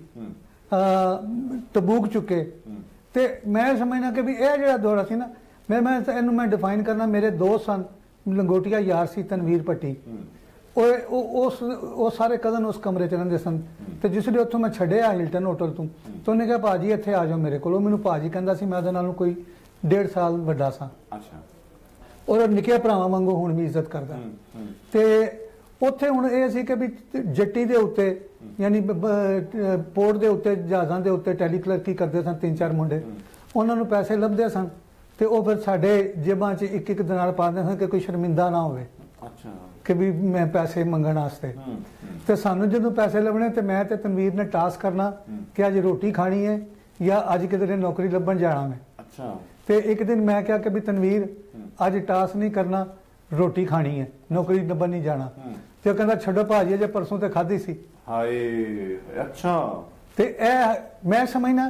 Speaker 3: ਤਬੂਕ ਚੁੱਕੇ ਤੇ ਮੈਂ ਸਮਝਣਾ ਕਿ ਵੀ ਇਹ ਜਿਹੜਾ ਦੌਰ ਸੀ ਨਾ ਮੈਂ ਮੈਂ ਇਹਨੂੰ ਮੈਂ ਡਿਫਾਈਨ ਕਰਨਾ ਮੇਰੇ ਦੋਸਤ ਸਨ ਲੰਗੋਟੀਆ ਯਾਰ ਸੀ ਤਨਵੀਰ ਭੱਟੀ ਉਹ ਉਸ ਉਹ ਸਾਰੇ ਕਜ਼ਨ ਉਸ ਕਮਰੇ 'ਚ ਰਹਿੰਦੇ ਸਨ ਤੇ ਜਿਸ ਲਈ ਉੱਥੋਂ ਮੈਂ ਛੱਡਿਆ ਹਿਲਟਨ ਹੋਟਲ ਤੋਂ ਤੇ ਉਹਨੇ ਕਿਹਾ ਭਾਜੀ ਇੱਥੇ ਆ ਜਾਓ ਮੇਰੇ ਕੋਲ ਉਹ ਮੈਨੂੰ ਭਾਜੀ ਕਹਿੰਦਾ ਸੀ ਮੈਂ ਉਹਦੇ ਨਾਲੋਂ ਕੋਈ ਡੇਢ ਸਾਲ ਵੱਡਾ ਸਾਂ
Speaker 2: ਅੱਛਾ
Speaker 3: ਔਰ ਨਿੱਕੇ ਭਰਾਵਾਂ ਵਾਂਗੂ ਹੁਣ ਵੀ ਇੱਜ਼ਤ ਕਰਦਾ ਤੇ ਉੱਥੇ ਹੁਣ ਇਹ ਸੀ ਕਿ ਵੀ ਜੱਟੀ ਦੇ ਉੱਤੇ ਯਾਨੀ ਪੋਰਟ ਦੇ ਉੱਤੇ ਜਹਾਜ਼ਾਂ ਦੇ ਉੱਤੇ ਟੈਲੀਕਲਰਕੀ ਕਰਦੇ ਸਨ ਤਿੰਨ ਚਾਰ ਮੁੰਡੇ ਉਹਨਾਂ ਨੂੰ ਪੈਸੇ ਲੱਭਦੇ ਸਨ ਤੇ ਉਹ ਫਿਰ ਸਾਡੇ ਜੇਬਾਂ 'ਚ ਇੱਕ ਇੱਕ ਦਿਨਾਰ ਪਾਉਂਦੇ ਸਨ ਕਿ ਕੋਈ ਸ਼ਰਮਿੰਦਾ ਨਾ ਹੋਵੇ
Speaker 2: ਅੱਛਾ
Speaker 3: ਕਿ ਵੀ ਮੈਂ ਪੈਸੇ ਮੰਗਣ ਵਾਸਤੇ ਤੇ ਸਾਨੂੰ ਜਦੋਂ ਪੈਸੇ ਲੱਭਣੇ ਤੇ ਮੈਂ ਤੇ ਤਨਵੀਰ ਨੇ ਟਾਸਕ ਕਰਨਾ ਕਿ ਅੱਜ ਰੋਟੀ ਖਾਣੀ ਹੈ ਜਾਂ ਅੱਜ ਕਿਤੇ ਨੌਕਰੀ ਲੱਭਣ ਜਾਣਾ ਮੈਂ
Speaker 2: ਅੱਛਾ ਤੇ
Speaker 3: ਇੱਕ ਦਿਨ ਮੈਂ ਕਿਹਾ ਕਿ ਵੀ ਤਨਵੀਰ ਅੱਜ ਟਾਸਕ ਨਹੀਂ ਕਰਨਾ ਰੋਟੀ ਖਾਣੀ ਹੈ ਨੌਕਰੀ ਲੱਭਣ ਨਹੀਂ ਜਾਣਾ ਤੇ ਉਹ ਕਹਿੰਦਾ ਛੱਡੋ ਭਾਜੀ ਜੇ ਪਰਸੋਂ ਤੇ ਖਾਧੀ ਸੀ
Speaker 2: ਹਾਏ ਅੱਛਾ ਤੇ
Speaker 3: ਇਹ ਮੈਂ ਸਮਝਣਾ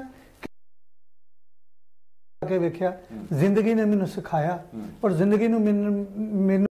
Speaker 3: ਕੇ ਵੇਖਿਆ ਜ਼ਿੰਦਗੀ ਨੇ ਮੈਨੂੰ ਸਿਖਾਇਆ ਔਰ ਜ਼ਿੰਦਗੀ ਨੂੰ ਮੈਨੂੰ